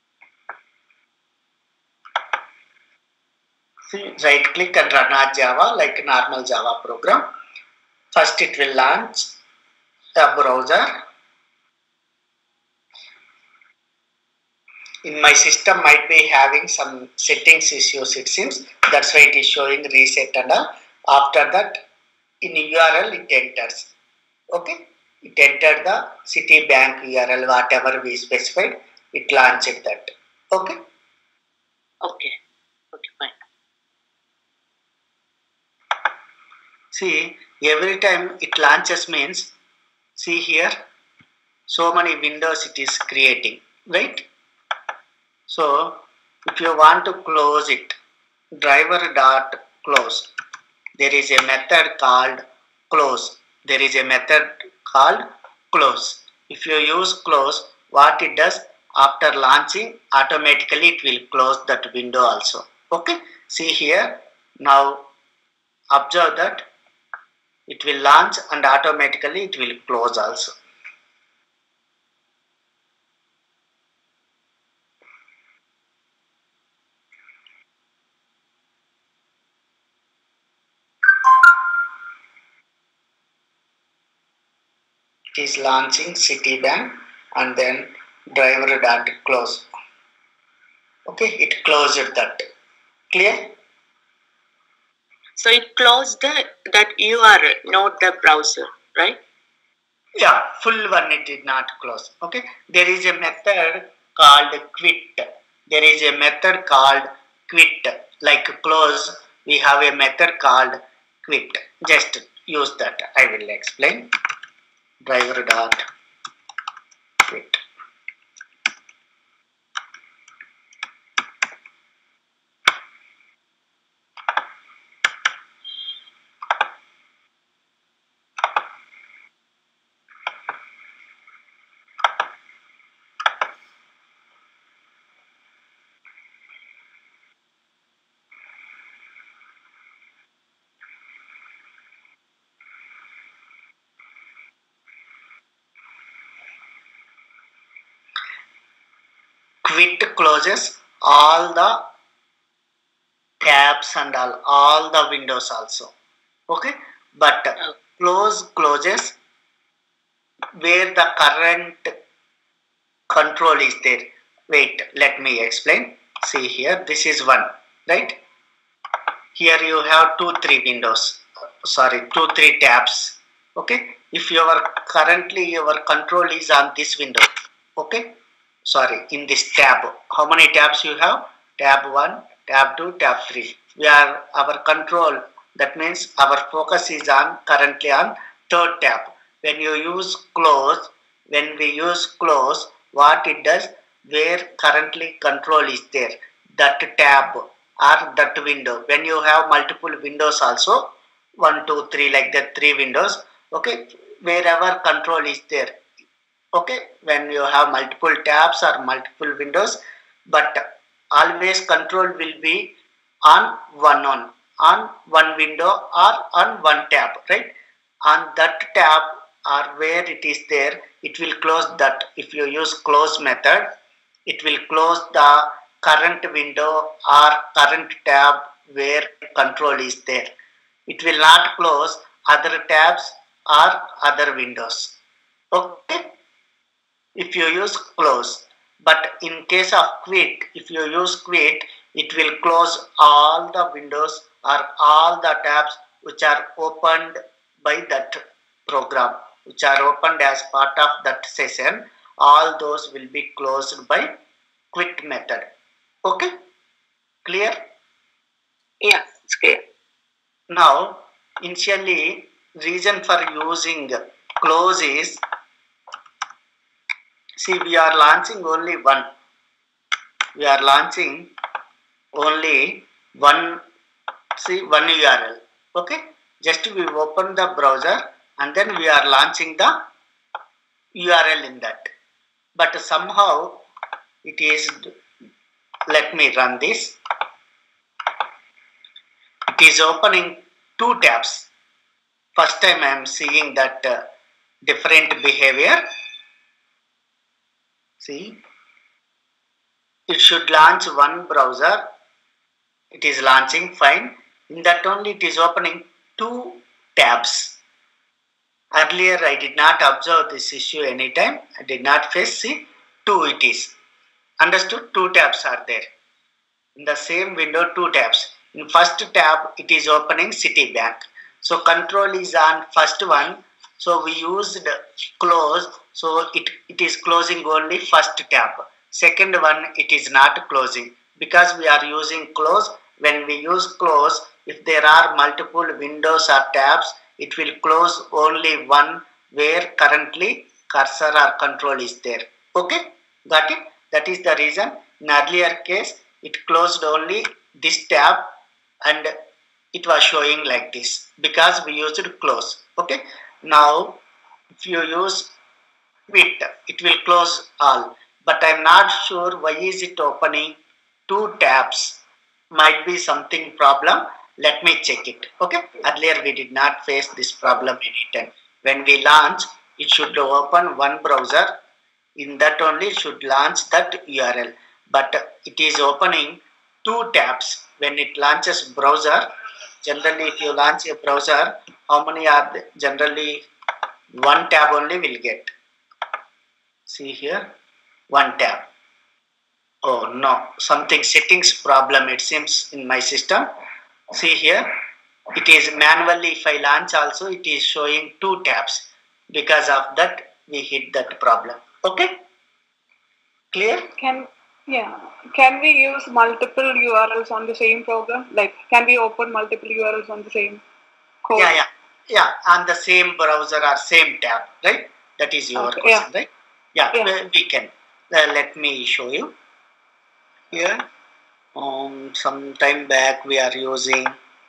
See, right click and run as Java like a normal Java program. First it will launch a browser. In my system might be having some settings issues it seems. That's why it is showing reset and all. After that in URL it enters. Okay. It entered the Citibank URL whatever we specified. It launched that. Okay. Okay. Okay, fine. See, every time it launches means, see here, so many windows it is creating, right? So, if you want to close it, driver dot close, there is a method called close. There is a method called close. If you use close, what it does, after launching, automatically it will close that window also. Okay, see here, now observe that it will launch and automatically it will close also. It is launching Citibank and then driver dot close. Okay, it closed that. Clear? So it closed that URL, not the browser, right? Yeah, full one it did not close. Okay, there is a method called quit. There is a method called quit. Like close, we have a method called quit. Just use that. I will explain. Driver dot quit. Quit closes all the tabs and all the windows also. Okay, but close closes where the current control is there. Wait, let me explain. See here, this is one, right? Here you have 2-3 windows. Sorry, 2-3 tabs. Okay. If currently your control is on this window. Okay. Sorry, in this tab. How many tabs you have? Tab 1, tab 2, tab 3. Our control, that means our focus is currently on third tab. When we use close, what it does, where currently control is there, that tab or that window. When you have multiple windows also, 1, 2, 3, like that, 3 windows, okay, wherever control is there, okay, when you have multiple tabs or multiple windows, but always control will be on one window or on one tab, right? On that tab or where it is there, it will close that. If you use close method, it will close the current window or current tab where control is there. It will not close other tabs or other windows. Okay? If you use close. But in case of quit, if you use quit, it will close all the windows or all the tabs which are opened by that program, which are opened as part of that session. All those will be closed by quit method. Okay? Clear? Yeah, it's clear. Now, initially, reason for using close is, see, we are launching only one. We are launching only one URL. Okay? Just we open the browser and then we are launching the URL in that. But somehow it is, let me run this. It is opening 2 tabs. First time I am seeing that different behavior. See, it should launch one browser. It is launching fine. In that only it is opening 2 tabs. Earlier I did not observe this issue anytime. I did not face. See, 2 it is. Understood? 2 tabs are there. In the same window, 2 tabs. In first tab, it is opening Citibank. So control is on first one. So we used close. So it is closing only first tab. Second one, it is not closing. Because we are using close. When we use close, if there are multiple windows or tabs, it will close only one where currently cursor or control is there. Okay? Got it? That is the reason. In earlier case, it closed only this tab and it was showing like this because we used close. Okay? Now, if you use quit, it will close all. But I am not sure why is it opening 2 tabs. Might be something problem. Let me check it. Okay? Earlier we did not face this problem anytime. When we launch, it should open one browser. In that only it should launch that URL. But it is opening 2 tabs. When it launches browser, generally if you launch a browser, how many are there? Generally 1 tab only will get. See here, 1 tab. Oh no, something settings problem it seems in my system. See here, it is manually, if I launch also, it is showing 2 tabs. Because of that, we hit that problem. Okay? Clear? Can we use multiple URLs on the same program? Like, can we open multiple URLs on the same code? Yeah, on the same browser or same tab, right? That is your question, right? Yeah, we can. Let me show you. Here, some time back we are using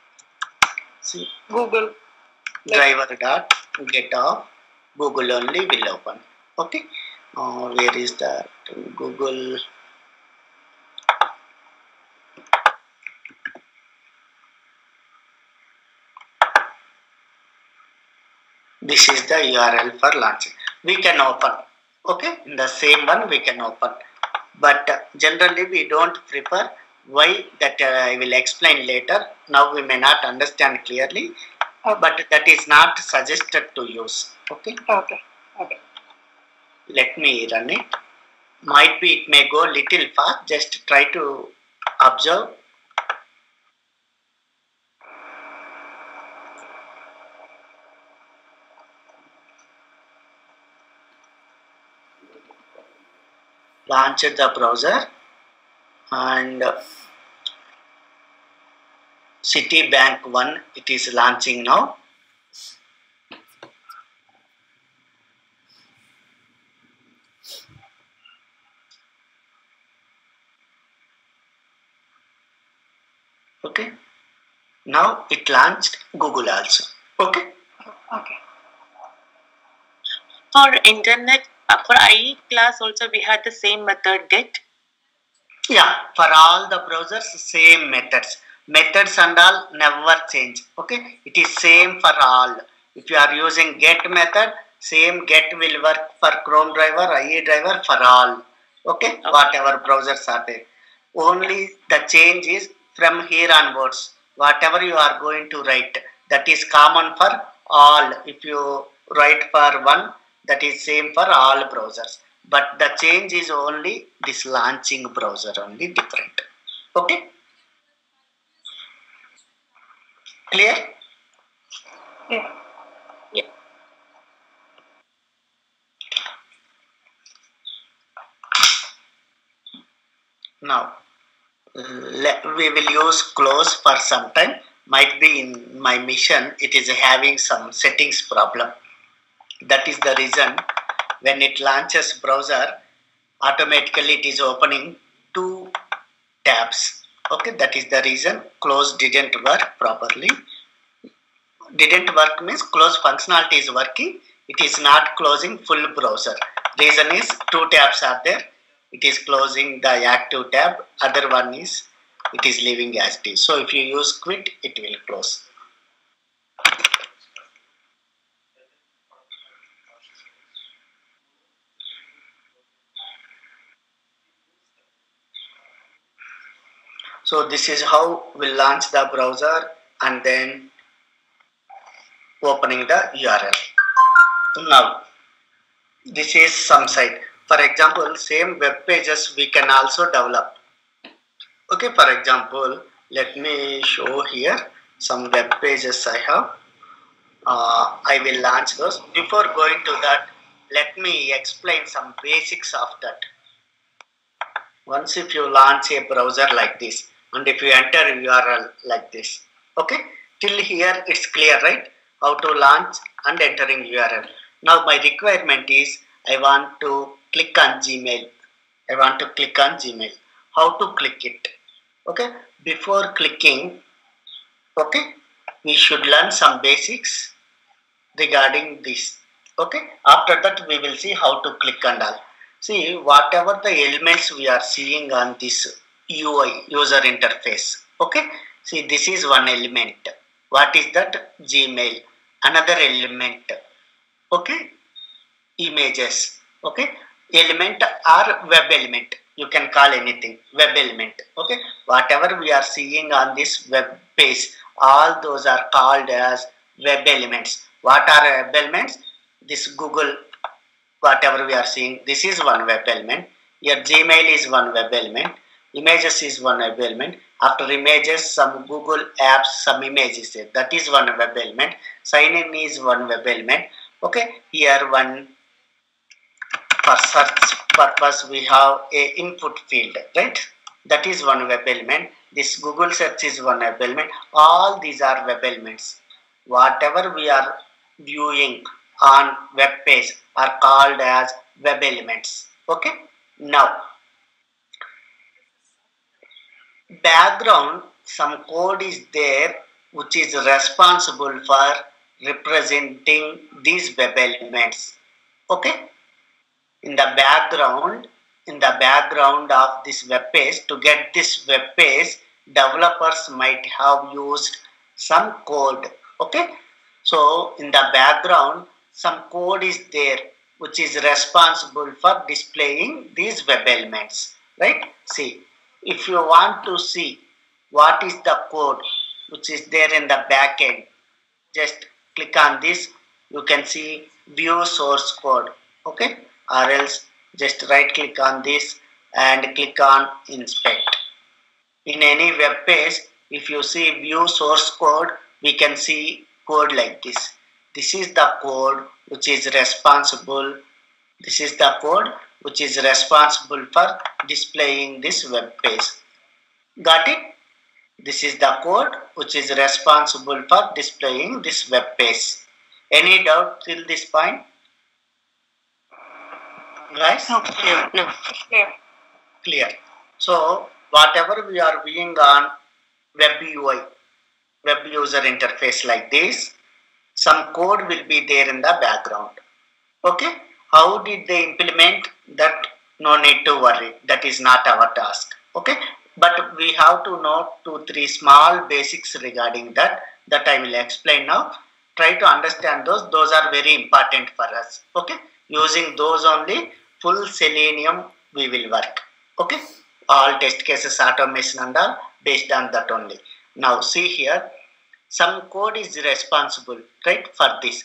Google driver.get off. Google only will open. Okay. Where is that? Google. This is the URL for launching. We can open. Okay. In the same one we can open. But generally we don't prefer. Why? That I will explain later. Now we may not understand clearly. But that is not suggested to use. Okay. Okay. Let me run it. Might be it may go little fast. Just try to observe. Launch the browser and Citibank 1 it is launching now. Okay. Now it launched Google also. Okay. Okay. For internet, for IE class also we had the same method get. Yeah, for all the browsers, same methods. Methods and all never change. Okay, it is same for all. If you are using get method, same get will work for Chrome driver, IE driver for all. Okay, whatever browsers are there. Only the change is from here onwards. Whatever you are going to write, that is common for all. If you write for one, that is same for all browsers. But the change is only this launching browser only different. Okay, clear? Yeah. Yeah. Now we will use close for some time. Might be in my mission it is having some settings problem. That is the reason when it launches browser, automatically it is opening two tabs. Okay, that is the reason close didn't work properly. Didn't work means close functionality is working, it is not closing full browser. Reason is two tabs are there, it is closing the active tab, other one is it is leaving as it is. So if you use quit, it will close. So this is how we launch the browser and then opening the URL. Now this is some site. For example, same web pages we can also develop. Okay, for example, let me show here some web pages I have. I will launch those. Before going to that, let me explain some basics of that. Once if you launch a browser like this and if you enter a URL like this, okay, till here it's clear, right? How to launch and entering URL. Now my requirement is I want to click on Gmail. I want to click on Gmail. How to click it? Okay, before clicking, okay, we should learn some basics regarding this. Okay, after that we will see how to click and all. See, whatever the elements we are seeing on this UI, user interface. Okay, see, this is one element. What is that? Gmail. Another element. Okay, images. Okay, element or web element. You can call anything web element. Okay, whatever we are seeing on this web page, all those are called as web elements. What are web elements? This Google, whatever we are seeing, this is one web element. Your Gmail is one web element. Images is one web element. After images, some Google apps, some images there. That is one web element. Sign in is one web element. Okay, here one for search purpose we have a input field, right? That is one web element. This Google search is one web element. All these are web elements. Whatever we are viewing on web page are called as web elements. Okay, now background, some code is there which is responsible for representing these web elements. Okay, in the background of this web page, to get this web page, developers might have used some code. Okay, so in the background some code is there which is responsible for displaying these web elements, right? See, if you want to see what is the code which is there in the back end, just click on this. You can see view source code. Okay, or else just right click on this and click on inspect. In any web page, if you see view source code, we can see code like this. This is the code which is responsible. This is the code which is responsible for displaying this web page. Got it? This is the code which is responsible for displaying this web page. Any doubt till this point? Guys? No. Clear. Clear. So, whatever we are viewing on web UI, web user interface like this, some code will be there in the background. Okay? How did they implement that? No need to worry. That is not our task. Okay? But we have to know 2-3 small basics regarding that. That I will explain now. Try to understand those. Those are very important for us. Okay? Using those only, full Selenium we will work. Okay? All test cases, automation and all based on that only. Now see here, some code is responsible, right, for this.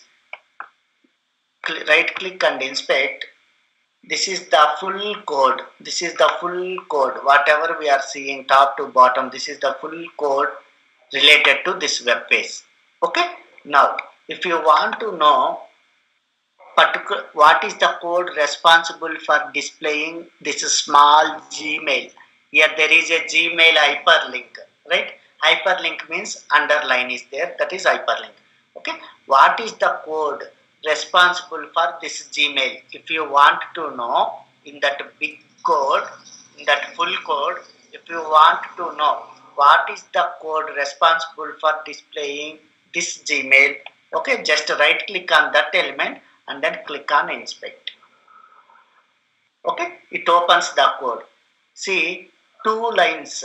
Right click and inspect. This is the full code. This is the full code. Whatever we are seeing top to bottom, this is the full code related to this web page. Okay. Now, if you want to know what is the code responsible for displaying this small Gmail. Here there is a Gmail hyperlink, right? Hyperlink means underline is there. That is hyperlink. Okay. What is the code responsible for this Gmail? If you want to know in that big code, in that full code, if you want to know what is the code responsible for displaying this Gmail, okay, just right click on that element and then click on inspect. Okay, it opens the code. See, two lines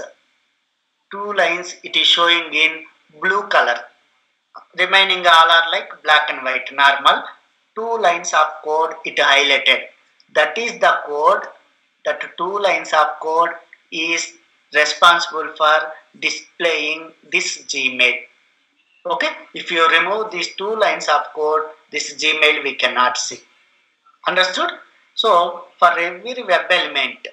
it is showing in blue color. Remaining all are like black and white normal. 2 lines of code it highlighted. That is the code. That 2 lines of code is responsible for displaying this Gmail. Okay, if you remove these 2 lines of code, this Gmail we cannot see. Understood? So for every web element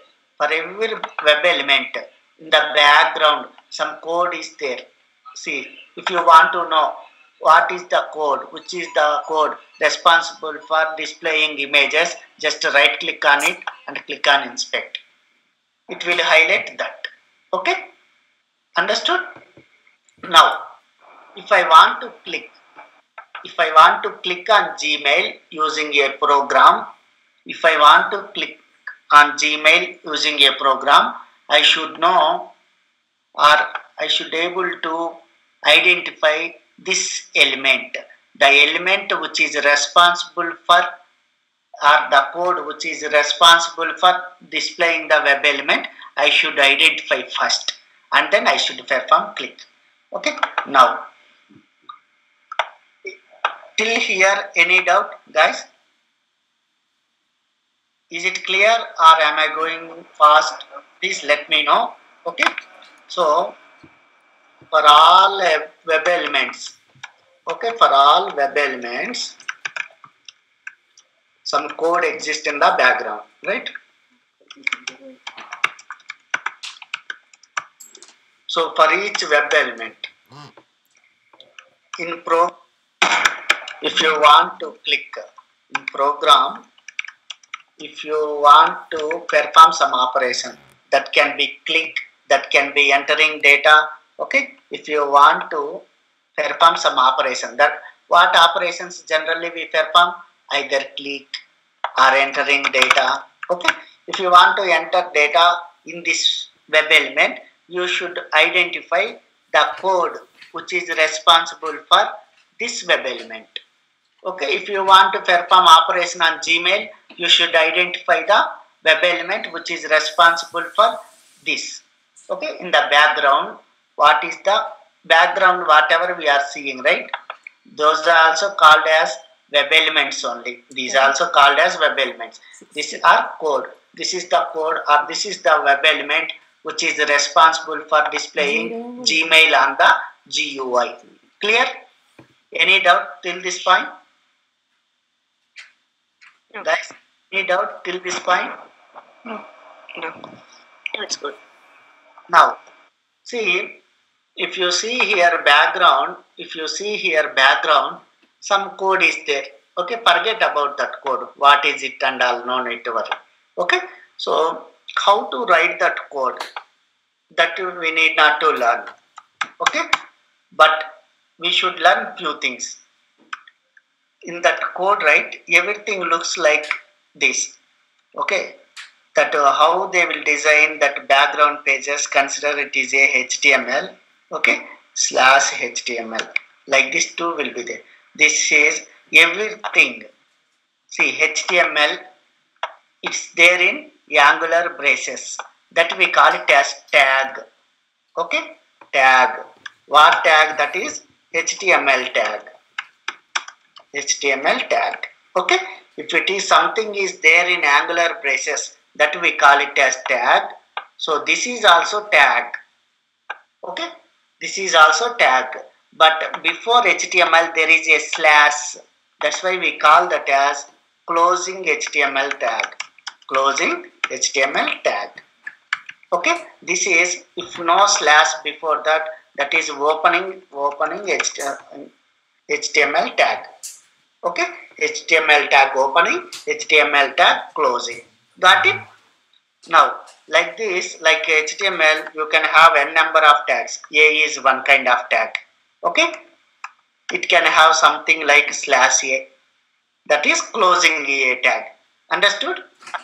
in the background, some code is there. See, if you want to know what is the code, which is the code responsible for displaying images, just right click on it and click on inspect. It will highlight that. Okay? Understood? Now, if I want to click on Gmail using a program, I should know, or I should able to identify this element, the element which is responsible for, or the code which is responsible for displaying the web element. I should identify first and then I should perform click. Okay, now till here any doubt, guys? Is it clear or am I going fast? Please let me know. Okay, so for all web elements, some code exists in the background, right? So for each web element, if you want to click in program, if you want to perform some operation, that can be click, that can be entering data. Okay, if you want to perform some operation, that what operations generally we perform? Either click or entering data. Okay, if you want to enter data in this web element, you should identify the code which is responsible for this web element. Okay, if you want to perform operation on Gmail, you should identify the web element which is responsible for this. Okay, in the background, what is the background, whatever we are seeing, right? Those are also called as web elements only. These are also called as web elements. This is our code. This is the code, or this is the web element which is responsible for displaying Gmail on the GUI. Clear? Any doubt till this point? No. Guys, Any doubt till this point? No. No. That's good. Now, see, if you see here background, some code is there. Okay, forget about that code. What is it and all, no need to worry. Okay, so how to write that code? That we need not to learn. Okay, but we should learn few things. In that code, right, everything looks like this. Okay, that how they will design that background pages, consider it is a HTML, okay, slash HTML, like this too will be there. This is everything. See, HTML, it's there in angular braces, that we call it as tag. Okay, tag. What tag? That is HTML tag. HTML tag. Okay, if it is something is there in angular braces, that we call it as tag. So this is also tag. Okay, this is also tag, but before HTML there is a slash. That's why we call that as closing HTML tag. Closing HTML tag. Okay, this is if no slash before that, that is opening HTML tag. Okay, HTML tag opening, HTML tag closing. Got it? Now, like this, like HTML, you can have n number of tags. A is one kind of tag. Okay, it can have something like slash a. That is closing a tag. Understood?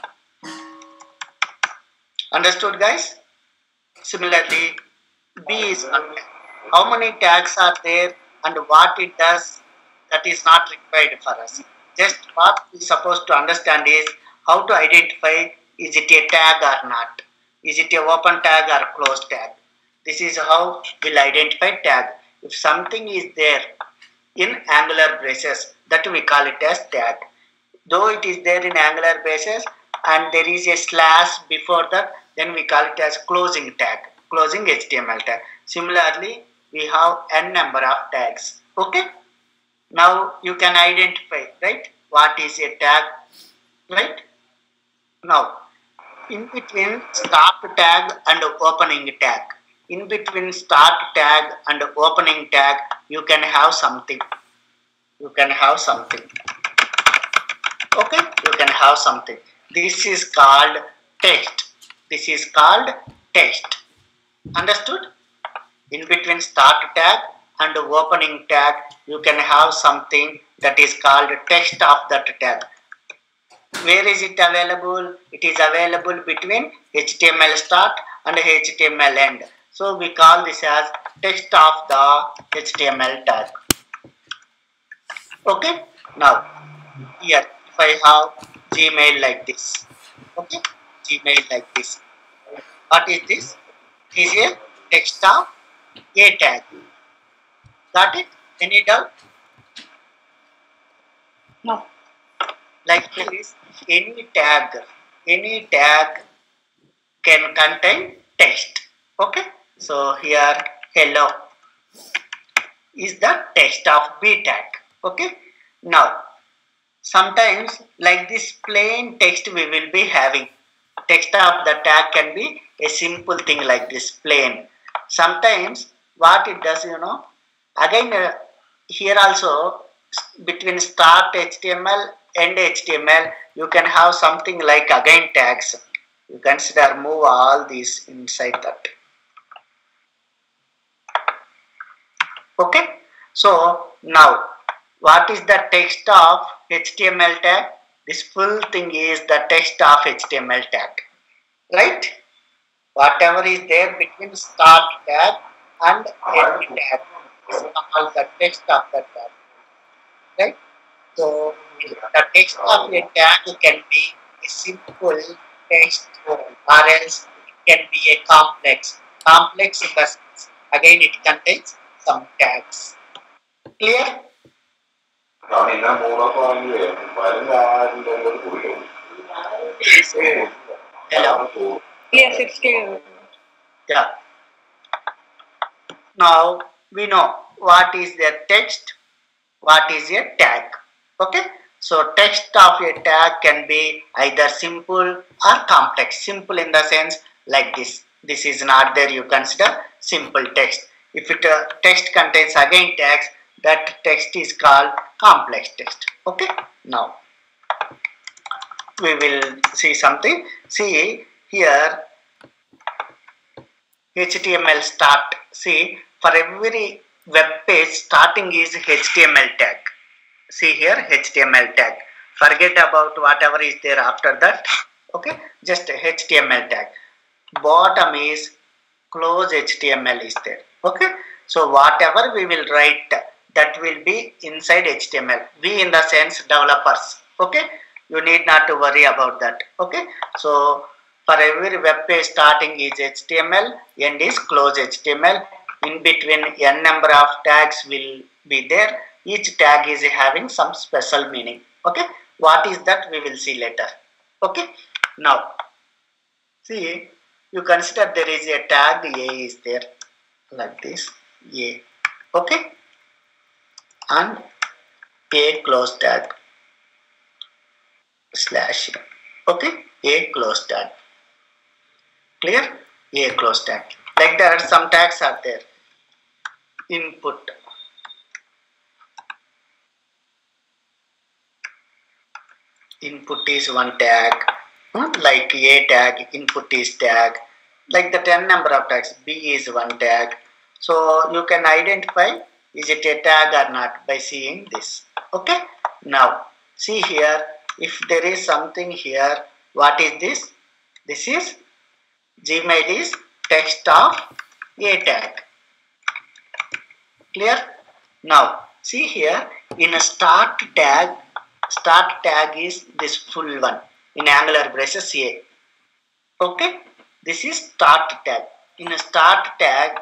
Understood, guys? Similarly, B is one tag. How many tags are there and what it does, that is not required for us. Just what we are supposed to understand is how to identify, is it a tag or not? Is it a open tag or closed tag? This is how we'll identify tag. If something is there in angular braces, that we call it as tag. Though it is there in angular braces and there is a slash before that, then we call it as closing tag, closing HTML tag. Similarly, we have n number of tags. Okay? Now you can identify, right, what is a tag, right? Now, in between start tag and opening tag, in between start tag and opening tag, you can have something. You can have something. Okay, you can have something. This is called text. This is called text. Understood? In between start tag and opening tag, you can have something that is called text of that tag. Where is it available? It is available between HTML start and HTML end. So we call this as text of the HTML tag. Okay. Now here, if I have Gmail like this, okay, Gmail like this. What is this? It is a text of a tag. Got it? Any doubt? No. Like this, any tag can contain text. Okay, so here hello is the text of B tag. Okay, now sometimes like this plain text we will be having. Text of the tag can be a simple thing like this, plain. Sometimes what it does, again here also between start HTML and HTML, you can have something like again tags. You consider move all these inside that. Okay, so now what is the text of HTML tag? This full thing is the text of HTML tag, right? Whatever is there between start tag and end tag is called the text of the tag, right? So the text of a tag can be a simple text or else it can be a complex. Complex in the sense, again it contains some tags. Clear? Hello? Yes, it's clear. Yeah. Now we know what is the text, what is a tag. Okay. So text of a tag can be either simple or complex. Simple in the sense like this. This is not there, you consider simple text. If it text contains again tags, that text is called complex text. Okay, now we will see something. See here, HTML start. See, for every web page starting is HTML tag. See here, HTML tag. Forget about whatever is there after that. Okay, just HTML tag. Bottom is close HTML is there. Okay, so whatever we will write, that will be inside HTML. We in the sense developers. Okay, you need not to worry about that. Okay, so for every web page starting is HTML, end is close HTML. In between n number of tags will be there. Each tag is having some special meaning. Okay, what is that we will see later. Okay, now see, you consider there is a tag A is there like this, A. Okay, and A close tag slash. Okay, A close tag. Clear? A close tag. Like that, some tags are there. Input. Input is one tag. Like A tag, input is tag. Like the 10 number of tags, B is one tag. So you can identify is it a tag or not by seeing this. Okay. Now see here, if there is something here, what is this? This is Gmail is text of A tag. Clear? Now see here, in a start tag is this full one in angular braces A. Okay, this is start tag. In a start tag,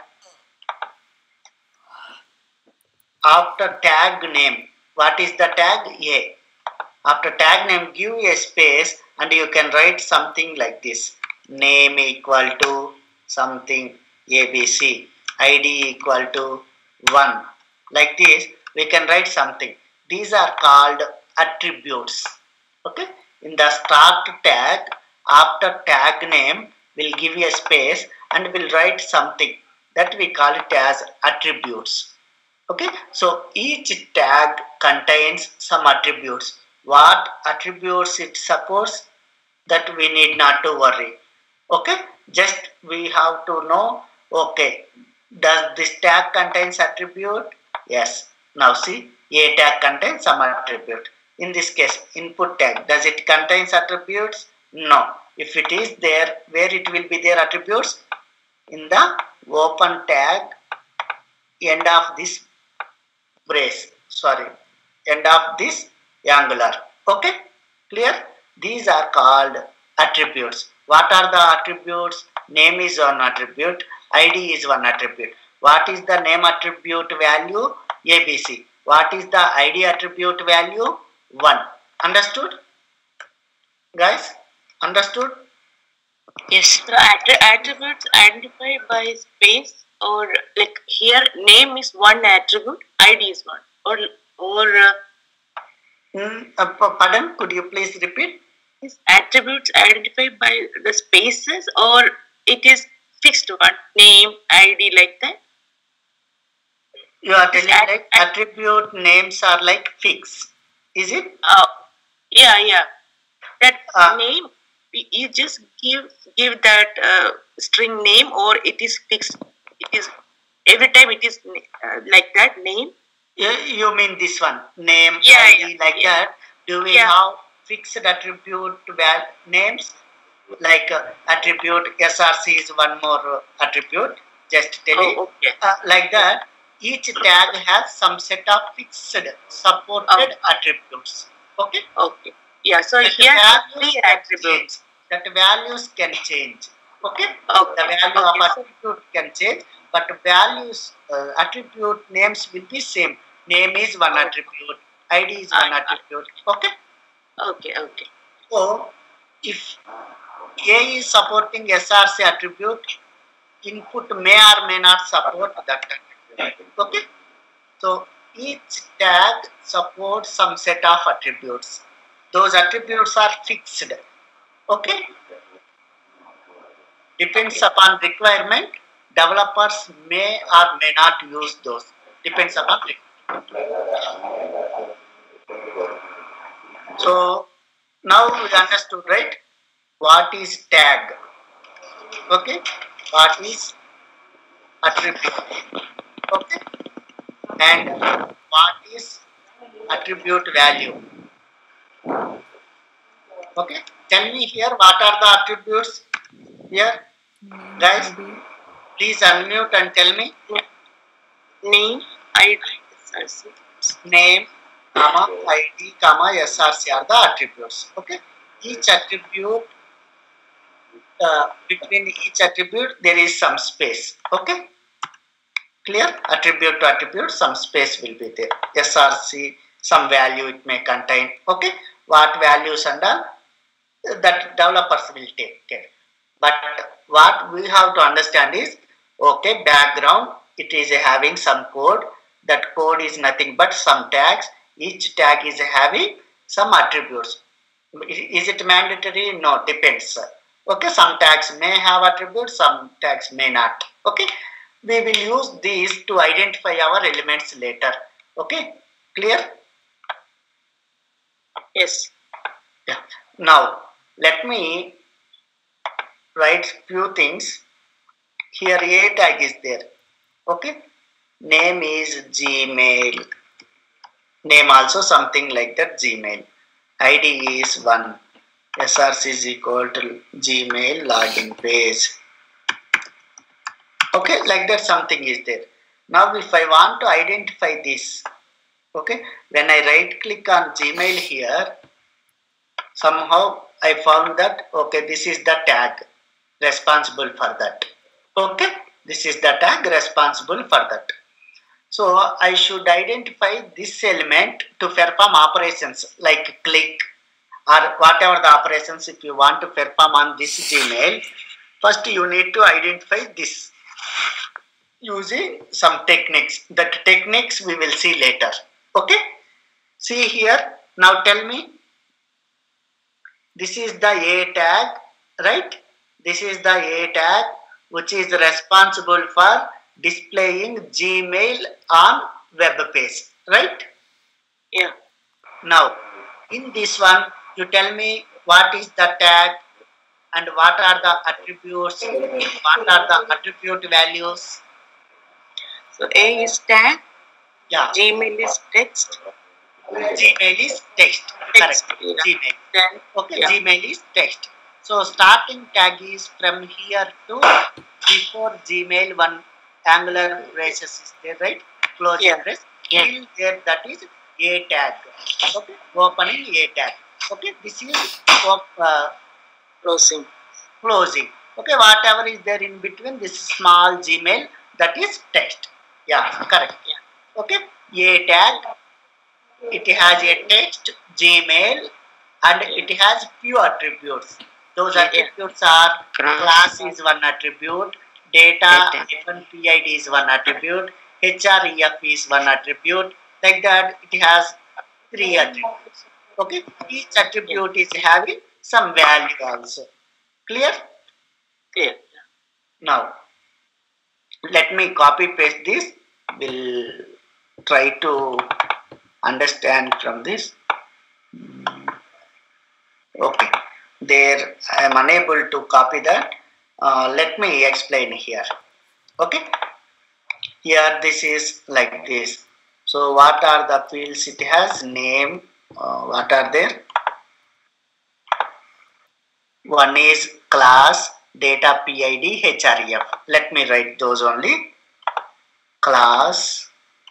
after tag name, what is the tag? A. After tag name, give a space and you can write something like this. Name equal to something ABC, ID equal to 1. Like this, we can write something. These are called attributes. Okay, in the start tag, after tag name, we'll give you a space and we'll write something that we call it as attributes. Okay, so each tag contains some attributes. What attributes it supports, that we need not to worry. Okay, just we have to know, okay, does this tag contains attribute? Yes. Now see, A tag contains some attribute. In this case, input tag, does it contains attributes? No. If it is there, where it will be there attributes? In the open tag, end of this brace, end of this angular. Okay, clear? These are called attributes. What are the attributes? Name is one attribute, ID is one attribute. What is the name attribute value? ABC. What is the ID attribute value? 1. Understood? Guys, understood? Yes. So attributes identified by space, or like here name is one attribute, ID is one, or pardon, could you please repeat? is attributes identified by the spaces, or it is fixed one, name, ID, like that? You are telling like attribute names are like fixed. Is it? Yeah. That name, you just give that string name, or it is fixed. It is every time it is like that name. Yeah, you mean this one, name, Yeah, ID, yeah, like yeah. that. Do we have fixed attribute names? Like attribute SRC is one more attribute. Just telling. Oh, okay. Like that. Each tag has some set of fixed supported attributes. Okay. Okay. Yeah. So That here values three can attributes. change. That values can change. Okay. Okay. The value of attribute can change, but values attribute names will be same. Name is one attribute. ID is one attribute. Okay. Okay. So if A is supporting SRC attribute, input may or may not support that attribute. Okay. So each tag supports some set of attributes. Those attributes are fixed. Okay? Depends upon requirement. Developers may or may not use those. Depends upon requirement. So now we understood, right? What is tag? Okay? What is attribute? Okay? And what is attribute value? Okay? Tell me here what are the attributes here? Guys, please unmute and tell me. Name, ID, SRC. Name, comma, ID, comma, SRC are the attributes. Okay? Each attribute, between each attribute, there is some space. Okay? Clear? Attribute to attribute, some space will be there. SRC, some value it may contain. Okay? What values and all, that developers will take care. But what we have to understand is, okay, background, it is having some code. That code is nothing but some tags. Each tag is having some attributes. Is it mandatory? No, depends. Okay, some tags may have attributes, some tags may not. Okay, we will use these to identify our elements later. Okay, clear? Yes. Yeah. Now, let me write few things. Here a tag is there. Okay, name is Gmail. Name also something like that, Gmail. ID is 1. SRC is equal to Gmail login page. Okay, like that something is there. Now if I want to identify this, okay, when I right click on Gmail here, somehow I found that, okay, this is the tag responsible for that. Okay, this is the tag responsible for that. So I should identify this element to perform operations like click or whatever the operations if you want to perform on this Gmail. First you need to identify this using some techniques. That techniques we will see later. Okay, see here. Now tell me, this is the A tag, right? This is the A tag which is responsible for displaying Gmail on web page, right? Yeah. Now, in this one, you tell me what is the tag and what are the attributes, what are the attribute values. So A is tag, Yeah, Gmail is text. Gmail is text. Correct. Yeah. Gmail. Then, Okay, yeah. Gmail is text. So starting tag is from here to before Gmail, one angular braces is there, right? Closing Yeah. brace. Yeah. Till there, that is A tag. Okay, opening A tag. Okay, this is Closing. closing. Okay, whatever is there in between this small Gmail, that is text. Yeah, correct. Yeah. Okay, A tag. It has a text, Gmail, and it has few attributes. Those Yeah. attributes are Class. class is one attribute, data Data. PID is one attribute, href is one attribute. Like that, it has 3 attributes. Okay, each attribute is having some value also. Clear? Clear. Now, let me copy paste this. We'll try to understand from this. Okay, there I am unable to copy that. Let me explain here. Okay, here this is like this. So what are the fields it has? Name, what are there? One is class, data PID, href. Let me write those only. Class,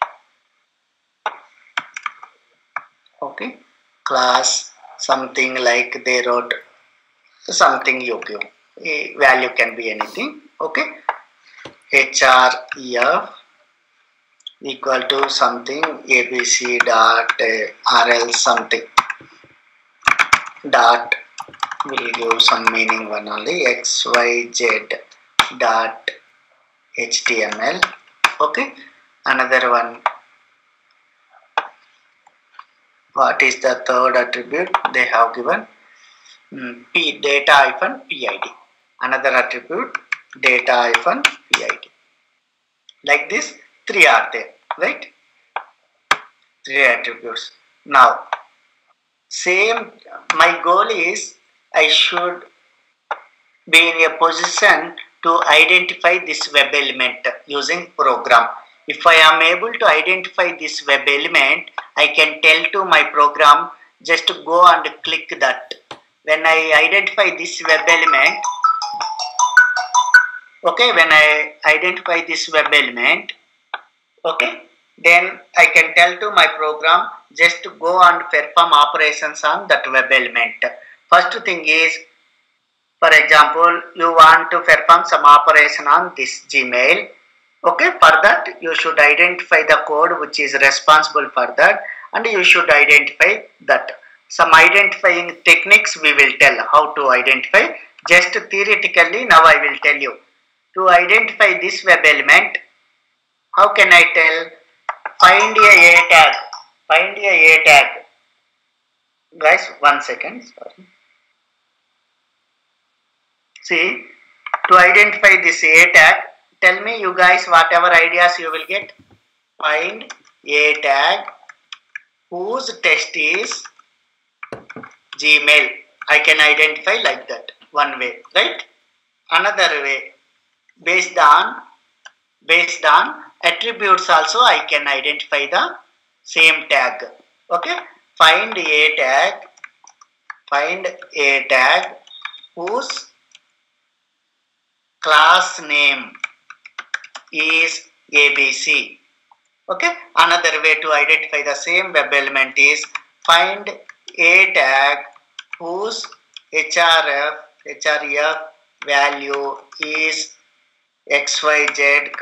okay, class, something like they wrote something you give. A value can be anything. Okay, href equal to something abc dot rl something dot will give some meaning one only xyz dot html. Okay, another one What is the third attribute they have given? P data hyphen PID. Another attribute data hyphen PID. Like this, 3 are there, right? 3 attributes. Now, same, my goal is I should be in a position to identify this web element using program. If I am able to identify this web element, I can tell to my program just to go and click that. When I identify this web element, okay, when I identify this web element, okay, then I can tell to my program just to go and perform operations on that web element. First thing is, for example, you want to perform some operation on this Gmail. Okay, for that you should identify the code which is responsible for that, and you should identify that. Some identifying techniques we will tell how to identify. Just theoretically now I will tell you. To identify this web element, how can I tell? Find a tag. Find a tag. Guys, 1 second. Sorry. See, to identify this A tag, tell me you guys whatever ideas you will get. Find A tag whose text is Gmail. I can identify like that. One way, right? Another way, based on attributes also I can identify the same tag. Okay, find a tag whose class name is ABC. Okay, another way to identify the same web element is find a tag whose href value is xyz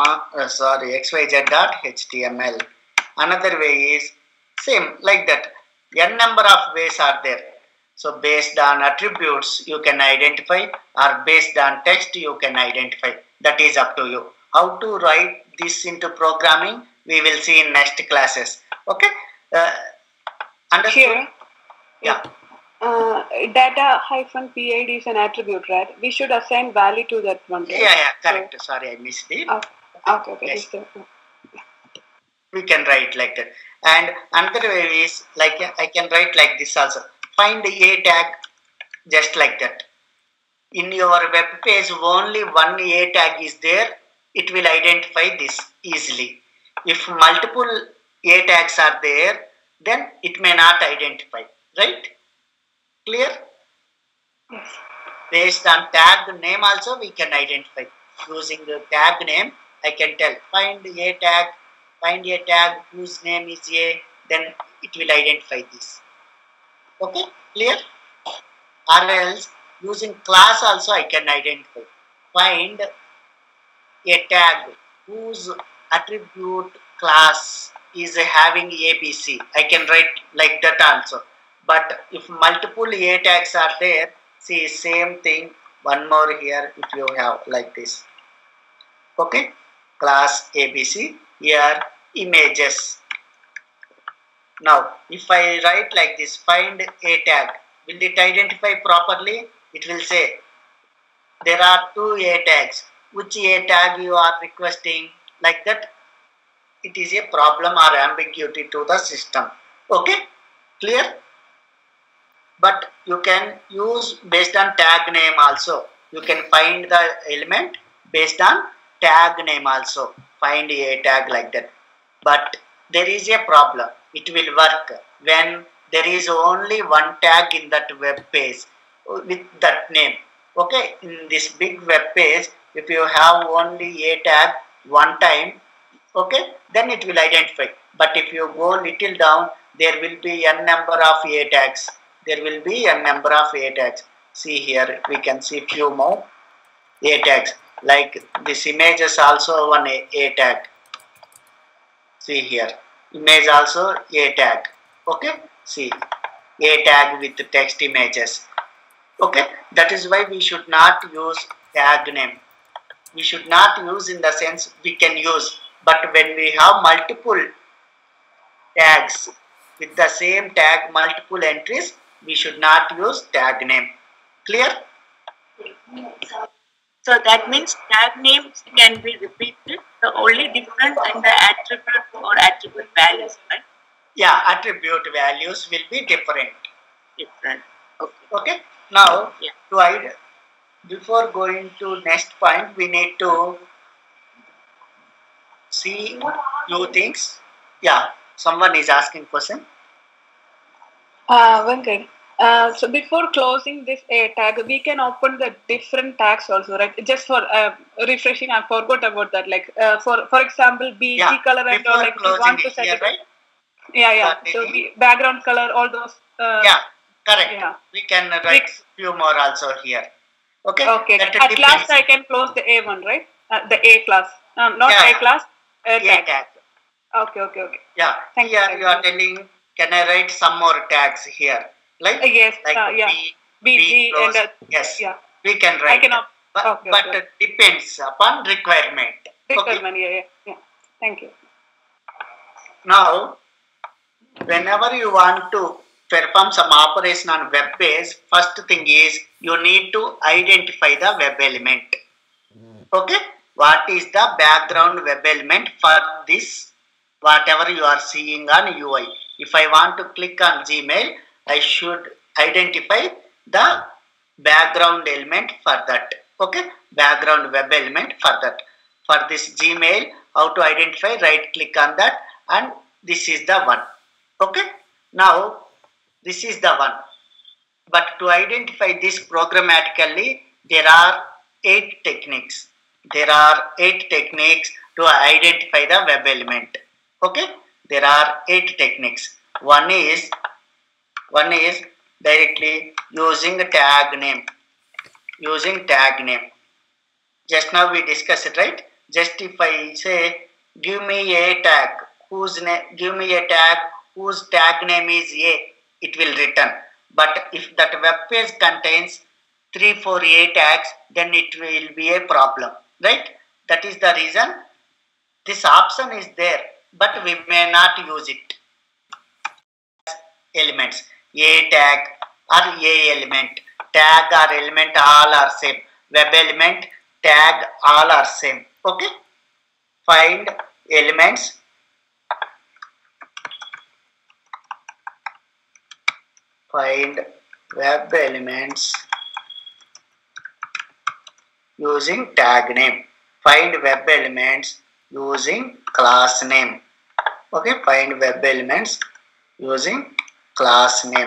dot html. Another way is same like that. N number of ways are there. So based on attributes you can identify, or based on text you can identify. That is up to you. How to write this into programming we will see in next classes. Okay. Understood? Here, Yeah. Data hyphen PID is an attribute, right? We should assign value to that one. Right? Yeah, correct. Sorry, I missed it. Okay. Yes. Yes. We can write like that. And another way is like I can write like this also. Find a tag just like that. In your web page only one a tag is there, it will identify this easily. If multiple a tags are there, then it may not identify, right? Clear? Yes. Based on tag name also we can identify. Using the tag name, I can tell find a tag whose name is A, then it will identify this. Okay, clear? Or else using class also I can identify. Find a tag whose attribute class is having ABC. I can write like that also. But if multiple A tags are there, see same thing, one more here if you have like this. Okay, class ABC, here images. Now if I write like this, find A tag, will it identify properly? It will say there are 2 A tags. Which A tag you are requesting? Like that, it is a problem or ambiguity to the system. Okay, clear? But you can use based on tag name also. You can find the element based on tag name also. Find a tag like that. But there is a problem. It will work when there is only one tag in that web page with that name. Okay, in this big web page, if you have only a tag one time, okay, then it will identify. But if you go little down, there will be n number of a tags. There will be a number of A tags. See here, we can see few more A tags. Like this image is also one A tag. See here, image also A tag. Okay, see A tag with text images. Okay, that is why we should not use tag name. We should not use in the sense we can use, but when we have multiple tags with the same tag multiple entries, we should not use tag name. Clear? So that means tag names can be repeated. The only difference in the attribute or attribute values, right? Yeah, attribute values will be different. Different. Okay. Okay. Now, Yeah. before going to next point, we need to see few things. Yeah, someone is asking question. Venkat, so before closing this A tag, we can open the different tags also, right? Just for refreshing, I forgot about that. Like for example, BG color and all, like we want to set here, it. right? Yeah. So background color, all those. Yeah, correct. Yeah. We can write few more also here. Okay. Okay. At last, I can close the A1, right? The A class, not A class. A tag. Okay. Yeah. Here you are telling, can I write some more tags here? Like yes. like yeah. BG close. and yes. Yeah. We can write. But it depends upon requirement. Requirement. Okay? Yeah. Thank you. Now, whenever you want to perform some operation on web page, first thing is you need to identify the web element. Okay, what is the background web element for this whatever you are seeing on UI? If I want to click on Gmail, I should identify the background element for that. Okay, background web element for that. For this Gmail, how to identify? Right click on that, and this is the one. Okay, now this is the one. But to identify this programmatically, there are 8 techniques. There are 8 techniques to identify the web element. Okay, there are 8 techniques. One is directly using tag name. Using tag name. Just now we discussed it, right? Just if I say, give me a tag, give me a tag whose tag name is A, it will return. But if that web page contains 3-4 A tags, then it will be a problem, right? That is the reason this option is there, but we may not use it. Elements, A tag or A element, tag or element all are same. Web element, tag all are same. Okay, find elements. Find web elements using tag name. Find web elements using class name. Okay, find web elements using class name.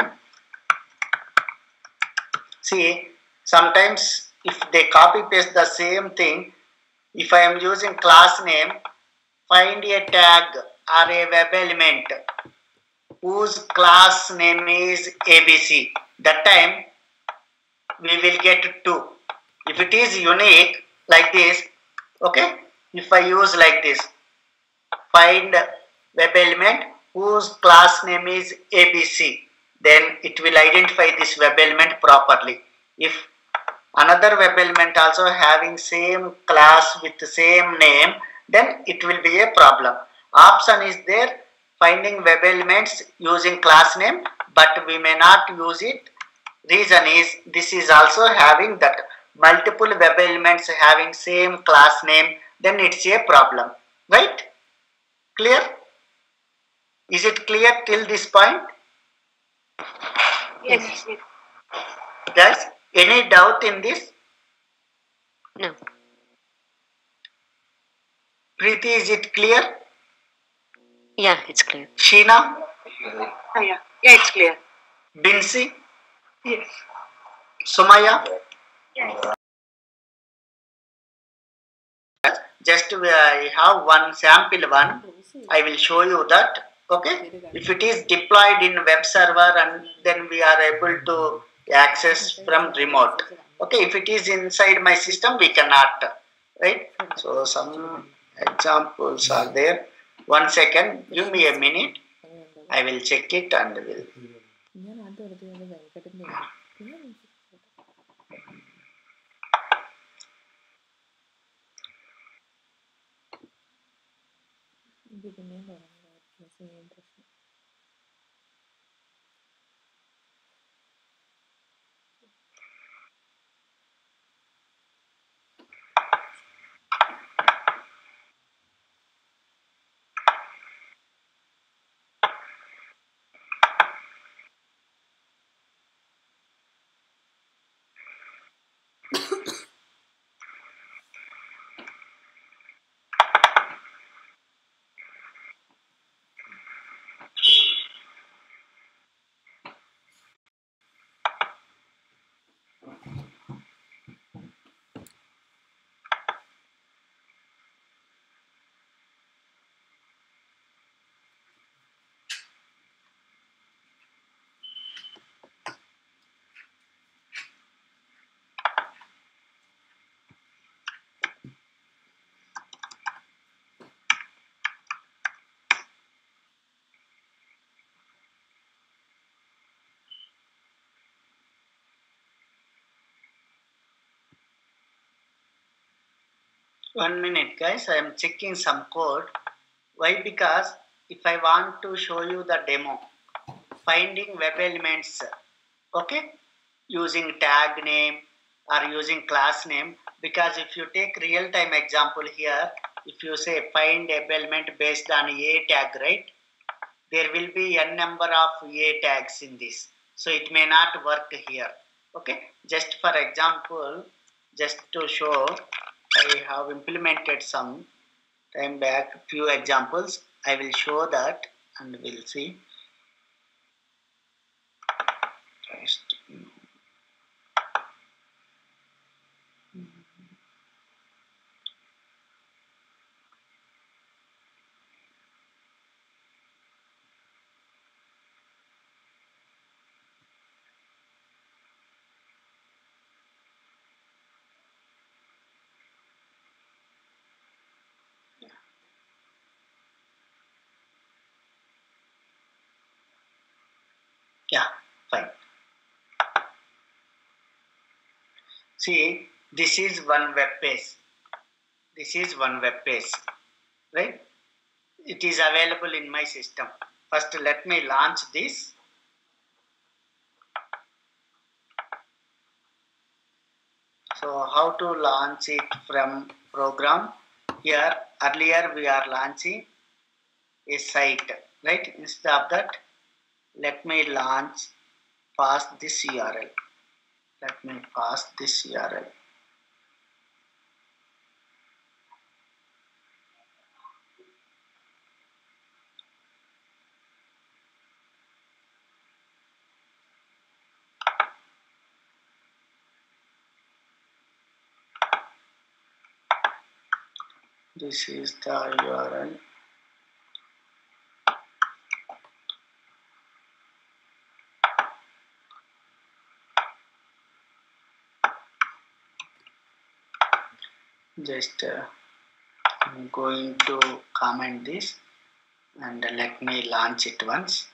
See, sometimes if they copy paste the same thing, if I am using class name, find a tag or a web element whose class name is ABC. That time we will get 2. If it is unique like this, okay, if I use like this, find web element whose class name is ABC, then it will identify this web element properly. If another web element also having same class with the same name, then it will be a problem. Option is there, finding web elements using class name, but we may not use it. Reason is this is also having that multiple web elements having same class name, then it's a problem, right? Clear? Is it clear till this point? Yes. Guys, any doubt in this? No. Preeti, is it clear? Yeah, it's clear. Sheena? Yeah, it's clear. Binsi? Yes. Sumaya? Yes. Just I have one sample one. I will show you that. Okay. If it is deployed in web server, and then we are able to access from remote. Okay. If it is inside my system, we cannot. Right. So some examples are there. 1 second. Give me a minute. I will check it and will. 1 minute, guys. I am checking some code. Why? Because if I want to show you the demo, finding web elements, okay, using tag name or using class name, because if you take real-time example here, if you say find web element based on a tag, right, there will be n number of a tags in this, so it may not work here. Okay, just for example, just to show, I have implemented some time back few examples. I will show that and we'll see. Yeah, fine. See, this is one web page. This is one web page, right? It is available in my system. First, let me launch this. So, how to launch it from program? Here, earlier we are launching a site, right? Instead of that, let me launch, pass this URL. Let me pass this URL. This is the URL. Just I'm going to comment this and let me launch it once.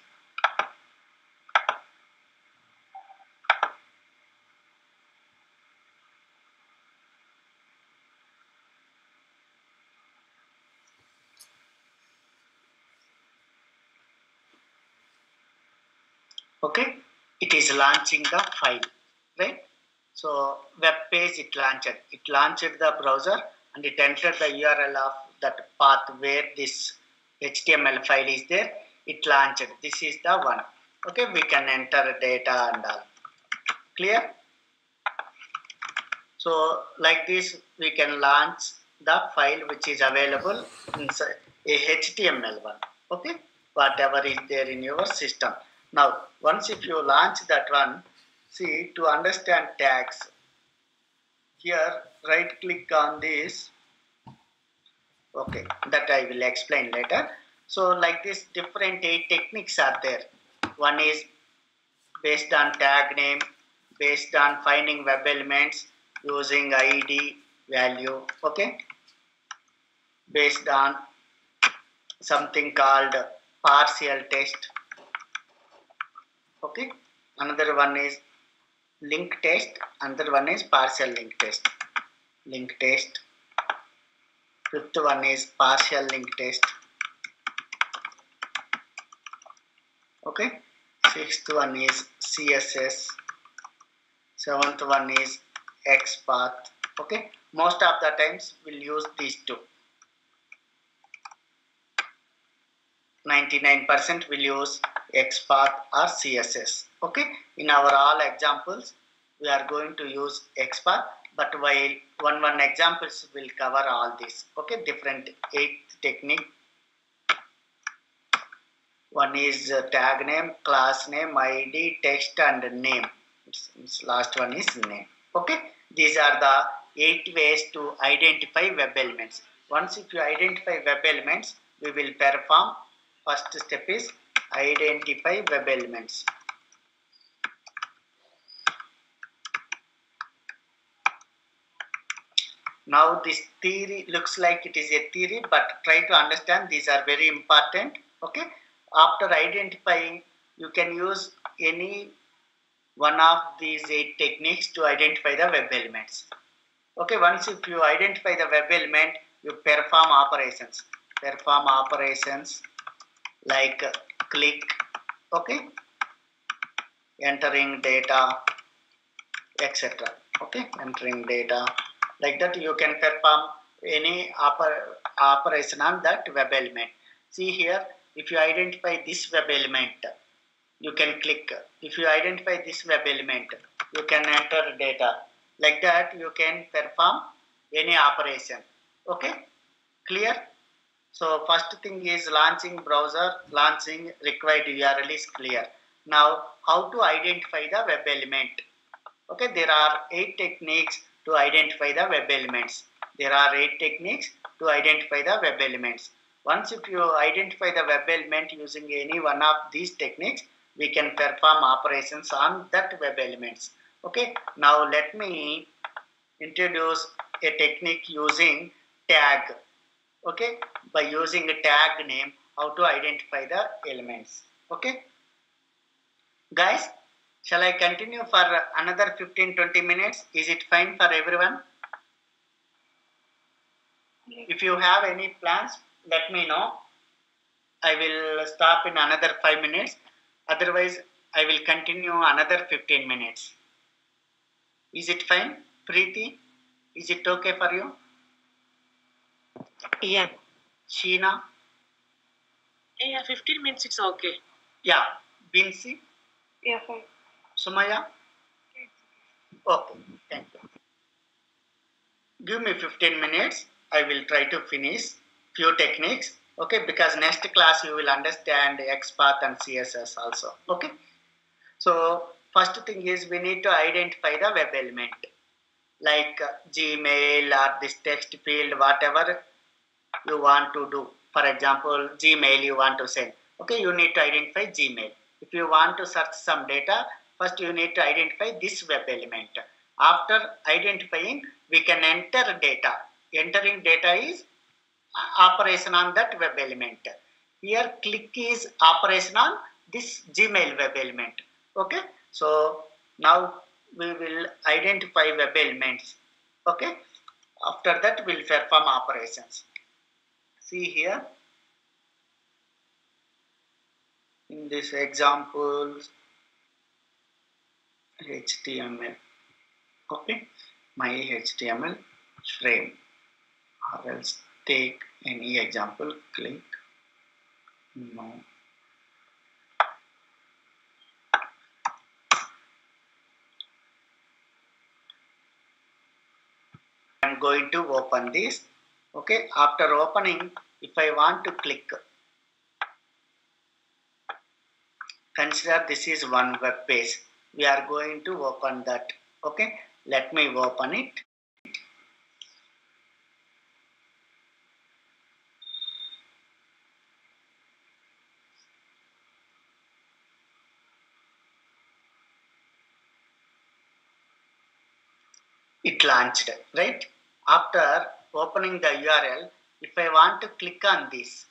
Okay, it is launching the file, right? So web page it launched the browser and it entered the URL of that path where this HTML file is there. It launched. This is the one. Okay, we can enter data and all. Clear? So like this, we can launch the file which is available inside a HTML one. Okay, whatever is there in your system. Now, once if you launch that one, see, to understand tags, here right click on this. Okay, that I will explain later. So like this, different 8 techniques are there. One is based on tag name, based on finding web elements using ID value, okay, based on something called partial test, okay, another one is link test, another one is partial link test, fifth one is partial link test, okay, sixth one is CSS, seventh one is XPath, okay, most of the times we'll use these two. 99% will use XPath or CSS. Okay, in our all examples, we are going to use XPath, but while one examples will cover all this. Okay, different 8 technique. One is tag name, class name, ID, text, and name. It's last one is name. Okay, these are the 8 ways to identify web elements. Once if you identify web elements, we will perform. First step is identify web elements. Now this theory looks like it is a theory, but try to understand these are very important. Okay. After identifying, you can use any one of these 8 techniques to identify the web elements. Okay, once if you identify the web element, you perform operations. Perform operations like click, okay, entering data, etc. Okay, entering data. Like that you can perform any operation on that web element. See here, if you identify this web element, you can click. If you identify this web element, you can enter data. Like that you can perform any operation. Okay, clear? So first thing is launching browser, launching required URL is clear. Now how to identify the web element? Okay, there are 8 techniques to identify the web elements. There are 8 techniques to identify the web elements. Once if you identify the web element using any one of these techniques, we can perform operations on that web elements. Okay, now let me introduce a technique using tag. Okay, by using a tag name, how to identify the elements. Okay, guys, shall I continue for another 15-20 minutes? Is it fine for everyone? If you have any plans, let me know. I will stop in another 5 minutes. Otherwise, I will continue another 15 minutes. Is it fine? Preeti, is it okay for you? Yeah. Sheena? Yeah, 15 minutes, it's okay. Yeah. Binsi? Yeah, fine. Sumaya? Okay, thank you. Give me 15 minutes. I will try to finish few techniques. Okay, because next class you will understand XPath and CSS also. Okay. So first thing is we need to identify the web element like Gmail or this text field, whatever you want to do. For example, Gmail you want to send. Okay, you need to identify Gmail. If you want to search some data, first you need to identify this web element. After identifying, we can enter data. Entering data is operation on that web element. Here click is operation on this Gmail web element. Okay, so now we will identify web elements. Okay, after that we'll perform operations. See here in this example HTML. Okay, my HTML frame, or else take any example, click. No. I'm going to open this. Okay, after opening, if I want to click, consider this is one web page. We are going to open that. Okay, let me open it. It launched, right? After opening the URL, if I want to click on this,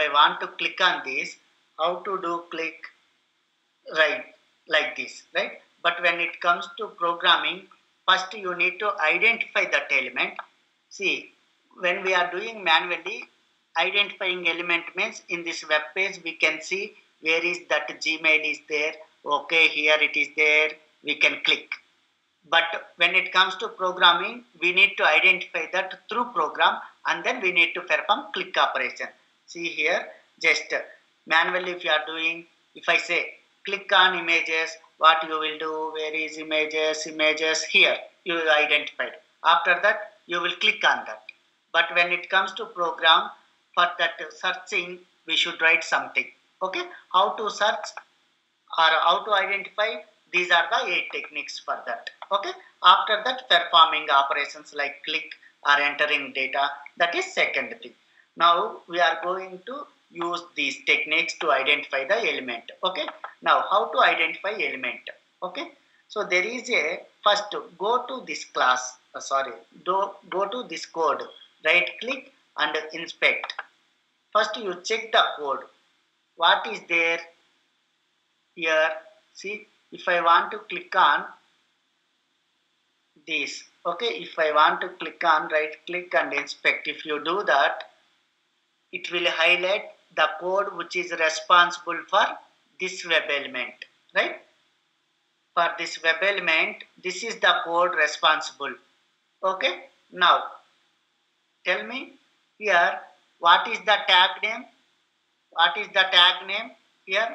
how to do click? Right, like this, right? But when it comes to programming, first you need to identify that element. See, when we are doing manually, identifying element means in this web page we can see where is that Gmail is there. Okay, here it is there. We can click. But when it comes to programming, we need to identify that through program and then we need to perform click operation. See here, just manually if you are doing, if I say click on images, what you will do, where is images, here you identified. After that, you will click on that. But when it comes to program, for that searching, we should write something. Okay, how to search or how to identify, these are the 8 techniques for that. Okay, after that performing operations like click or entering data, that is second thing. Now we are going to use these techniques to identify the element. Okay, now how to identify element? Okay, so there is a first go to this class, go to this code, right click and inspect. First you check the code, what is there here. See, if I want to click on this, Okay, if I want to click on right click and inspect, if you do that, it will highlight the code which is responsible for this web element, right? For this web element, this is the code responsible. Okay, now tell me here, what is the tag name? What is the tag name here?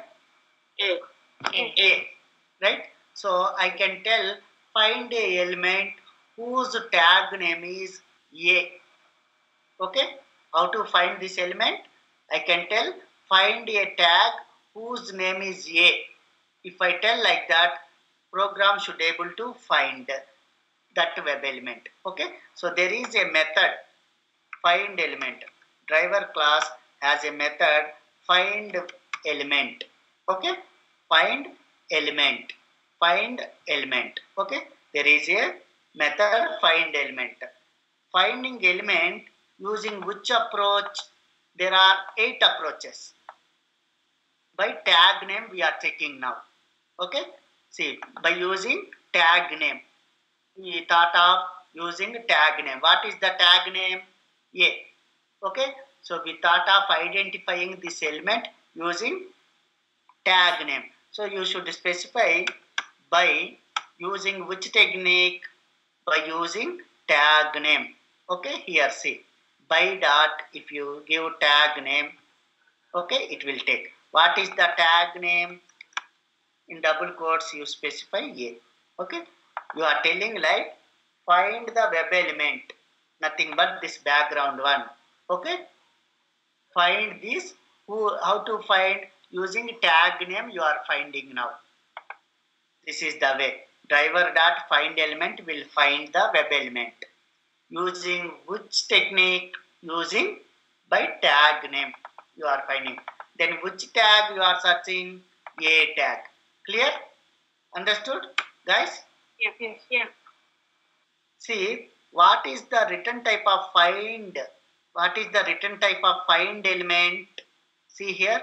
A, right? So I can tell find a element whose tag name is A. Okay, how to find this element? I can tell find a tag whose name is A. If I tell like that, program should able to find that web element. Okay, so there is a method find element. Driver class has a method find element. Okay, find element, find element. Okay, there is a method find element. Finding element using which approach? There are 8 approaches. By tag name we are checking now. Okay, see, by using tag name, we thought of using tag name. What is the tag name? A. Okay, so we thought of identifying this element using tag name. So you should specify by using which technique? By using tag name. Okay, here see, by dot, if you give tag name, okay, it will take. What is the tag name? In double quotes you specify A. Okay, you are telling like find the web element, nothing but this background one. Okay, find this. How to find? Using tag name you are finding now. This is the way. Driver dot find element will find the web element. Using which technique? Using by tag name you are finding. Then which tag you are searching? A tag. Clear? Understood, guys? Yeah. See, what is the return type of find? What is the return type of find element? See here.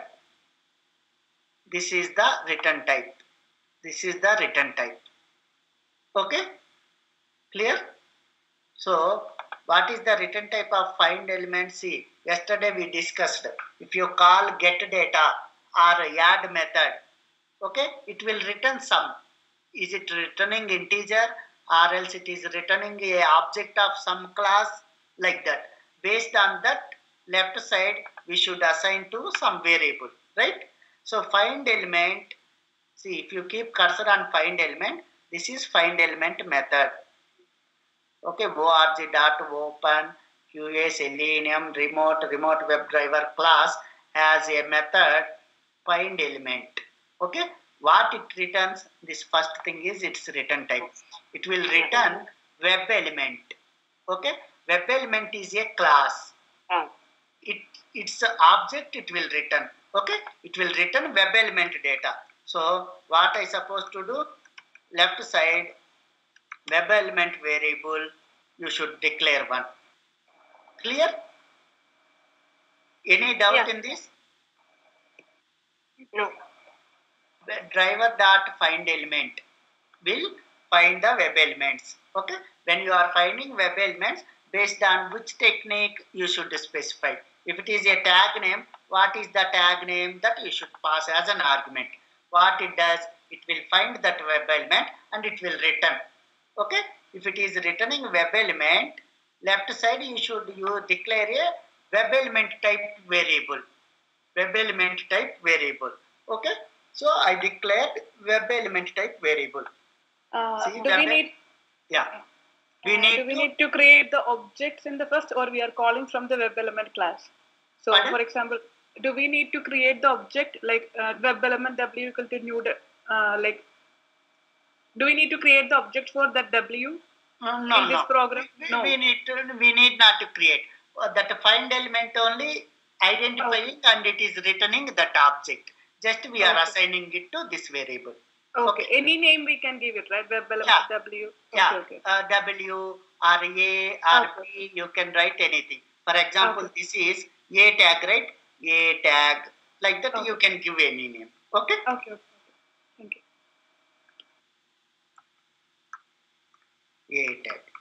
This is the return type. This is the return type. Okay? Clear? So, what is the return type of find element? See, yesterday we discussed, if you call get data or add method, okay, it will return some. Is it returning integer or else it is returning a object of some class, like that. Based on that left side, we should assign to some variable, right? So find element, see, if you keep cursor on find element, this is find element method. Okay, org.open QA Selenium remote WebDriver class has a method find element. Okay, what it returns? This first thing is its return type. It will return web element. Okay, web element is a class. It's an object. It will return. Okay, it will return web element data. So what I supposed to do? Left side, web element variable, you should declare one. Clear? Any doubt in this? No. Driver dot find element will find the web elements. Okay, when you are finding web elements, based on which technique you should specify. If it is a tag name, what is the tag name? That you should pass as an argument. What it does, it will find that web element and it will return. Okay, if it is returning web element, left side you declare a web element type variable. Web element type variable. Okay, so I declared web element type variable. Do we need? Yeah. Do we need to create the objects in the first, or we are calling from the web element class? So, Pardon? for example, do we need to create the object like web element w equal to new like? Do we need to create the object for that w in this program? We need not to create that find element only identifying and it is returning that object. Just we are assigning it to this variable. Okay. Any name we can give it, right? Web element w. Okay. W or A or B, you can write anything. For example, this is A tag, right? A tag, like that you can give any name. Okay? Okay. Thank you. A tag.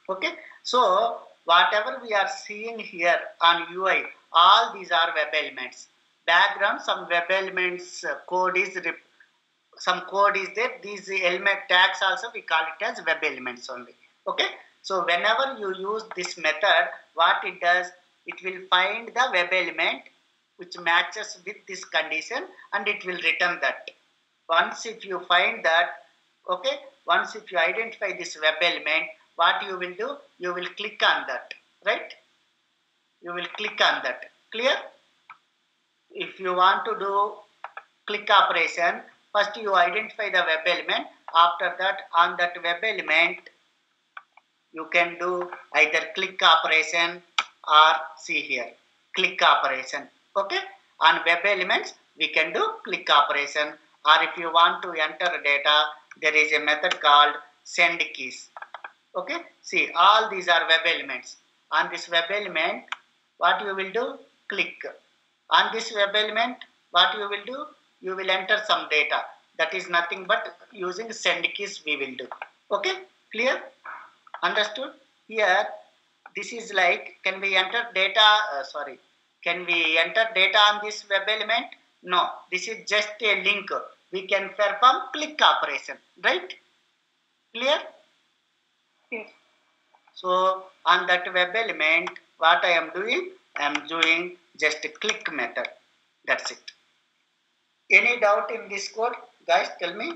Okay, so whatever we are seeing here on UI, all these are web elements. Background, some web elements code is some code is there. These element tags also we call it as web elements only. Okay, so whenever you use this method, what it does, it will find the web element which matches with this condition and it will return that. Once if you find that, okay, once if you identify this web element, what you will do, you will click on that, right? You will click on that. Clear? If you want to do click operation, first you identify the web element. After that, on that web element, you can do either click operation or see here, click operation. Okay, on web elements, we can do click operation, or if you want to enter data, there is a method called send keys. Okay, see, all these are web elements. On this web element, what you will do, click. On this web element, what you will do, you will enter some data. That is nothing but using send keys we will do. Okay, clear? Understood? Here, this is like, can we enter data, can we enter data on this web element? No, this is just a link. We can perform click operation, right? Clear? Yes. So, on that web element, what I am doing? I am doing just a click method. That's it. Any doubt in this code? Guys, tell me.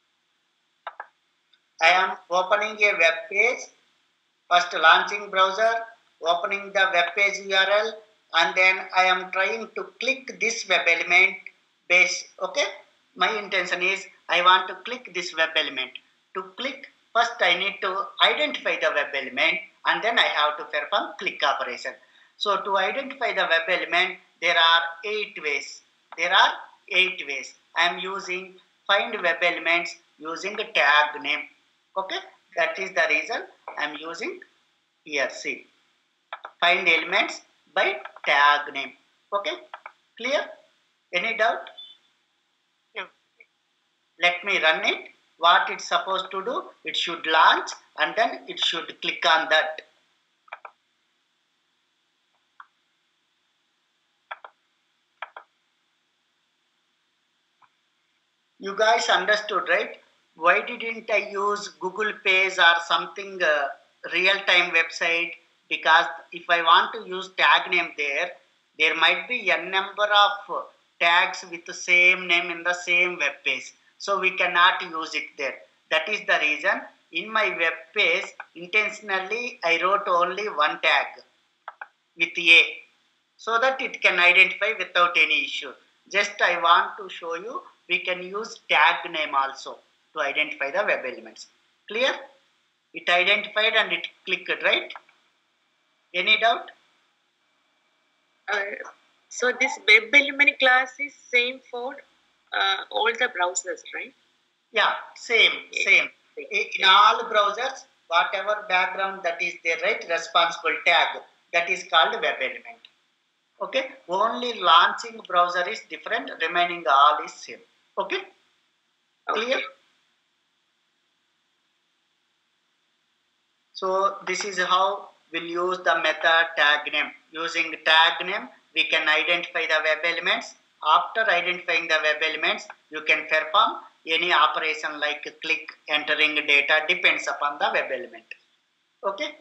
I am opening a web page. First launching browser, opening the web page URL, and then I am trying to click this web element base. Okay. My intention is I want to click this web element. To click, first I need to identify the web element and then I have to perform click operation. So to identify the web element, there are 8 ways. There are 8 ways. I am using find web elements using the tag name. Okay, that is the reason I am using here. See, find elements by tag name. Okay, clear? Any doubt? No. Let me run it. What it's supposed to do, it should launch and then it should click on that. You guys understood, right? Why didn't I use Google Page or something real-time website? Because if I want to use tag name there might be a number of tags with the same name in the same web page. So we cannot use it there. That is the reason in my web page, intentionally I wrote only one tag with A so that it can identify without any issue. Just I want to show you, we can use tag name also to identify the web elements. Clear? It identified and it clicked, right? Any doubt? So this web element class is same for all the browsers, right? Yeah, same. In all browsers, whatever background that is there, right? Responsible tag, that is called web element. Okay, only launching browser is different, remaining all is same. Okay, clear? Okay. So this is how we'll use the method tag name. Using tag name, we can identify the web elements. After identifying the web elements, you can perform any operation like click, entering data, depends upon the web element. Okay.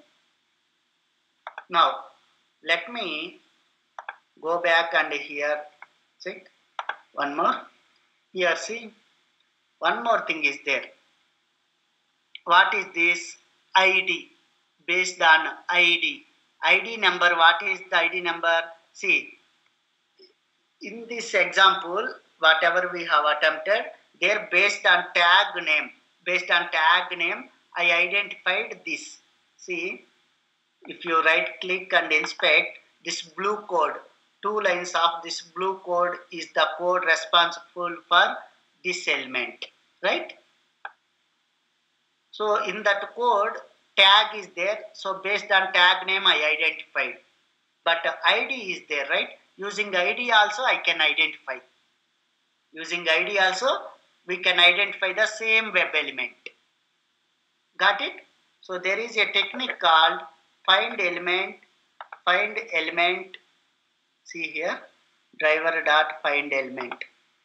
Now, let me go back and here, see, one more. Here, see, one more thing is there. What is this? ID, based on ID. ID number, what is the ID number? See, in this example, whatever we have attempted, they're based on tag name. Based on tag name, I identified this. See, if you right click and inspect this blue code, 2 lines of this blue code is the code responsible for this element, right? So in that code, tag is there. So based on tag name, I identified. But ID is there, right? Using ID also, I can identify. Using ID also, we can identify the same web element. Got it? So there is a technique called find element. See here, driver dot find element.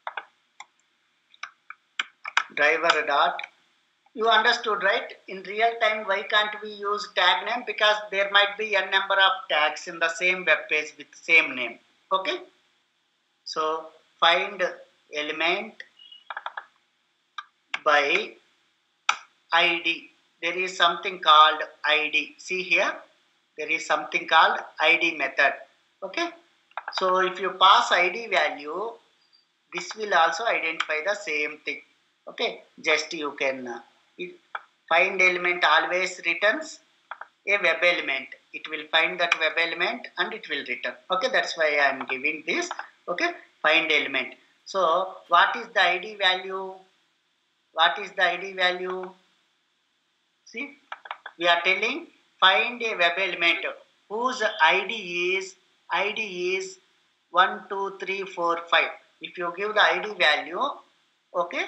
Driver dot. You understood, right? In real time, why can't we use tag name? Because there might be n number of tags in the same web page with same name. Okay. So find element by ID. There is something called ID. See here, there is something called ID method. Okay. So if you pass ID value, this will also identify the same thing. Okay. Just you can find element always returns a web element. It will find that web element and it will return. Okay. That's why I am giving this. Okay. Find element. So what is the ID value? What is the ID value? See, we are telling find a web element whose ID is 1, 2, 3, 4, 5. If you give the ID value, okay,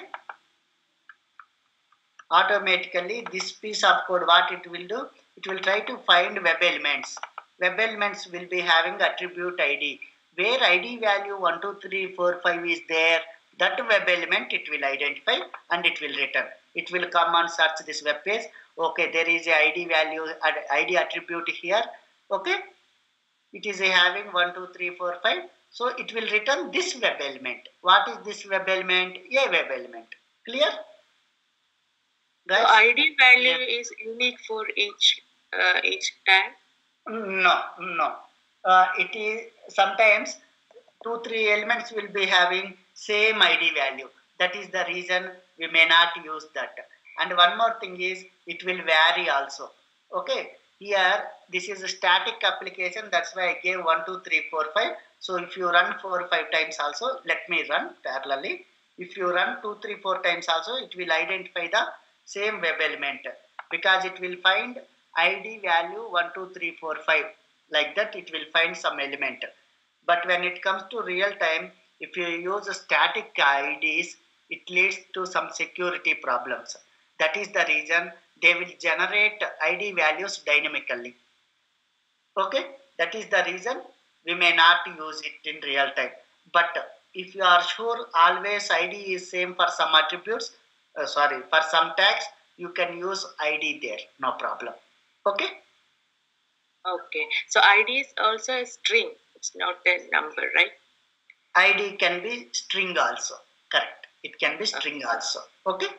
automatically this piece of code, what it will do? It will try to find web elements. Web elements will be having attribute ID. Where ID value 1, 2, 3, 4, 5 is there, that web element it will identify and it will return. It will come and search this web page. Okay, there is a ID value, ID attribute here. Okay, it is having 1, 2, 3, 4, 5. So it will return this web element. What is this web element? A web element. Clear? Guys? So ID value is unique for each tag? No. It is sometimes 2, 3 elements will be having same ID value. That is the reason we may not use that. And one more thing is it will vary also. Okay. Here this is a static application. That's why I gave 1, 2, 3, 4, 5. So if you run 4 or 5 times also, let me run parallelly. If you run 2, 3, 4 times also, it will identify the same web element because it will find ID value 1, 2, 3, 4, 5. Like that it will find some element. But when it comes to real time, if you use static IDs, it leads to some security problems. That is the reason they will generate ID values dynamically. Okay, that is the reason we may not use it in real time. But if you are sure always ID is same for some attributes, for some tags, you can use ID there, no problem. Okay. Okay, so ID is also a string. It's not a number, right? ID can be string also. Correct. It can be string also. Okay.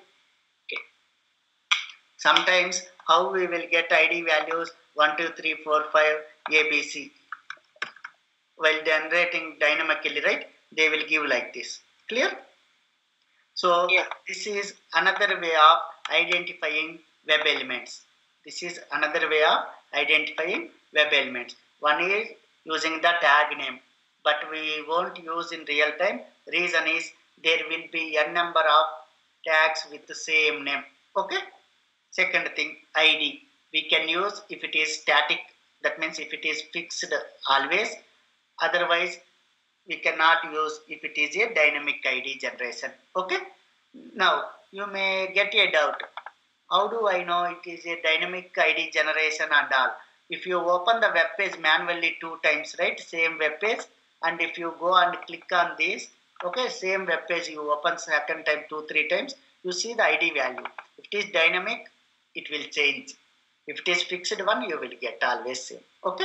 Sometimes how we will get ID values 1, 2, 3, 4, 5, ABC. While generating dynamically, right? They will give like this. Clear? So this is another way of identifying web elements. This is another way of identifying web elements. One is using the tag name, but we won't use in real time. Reason is there will be n number of tags with the same name. Okay. Second thing, ID. We can use if it is static. That means if it is fixed always. Otherwise, we cannot use if it is a dynamic ID generation. Okay. Now, you may get a doubt. How do I know it is a dynamic ID generation and all? If you open the web page manually 2 times, right? Same web page. And if you go and click on this, okay, same web page you open second time 2, 3 times, you see the ID value. If it is dynamic, it will change. If it is fixed one, you will get always same. Okay.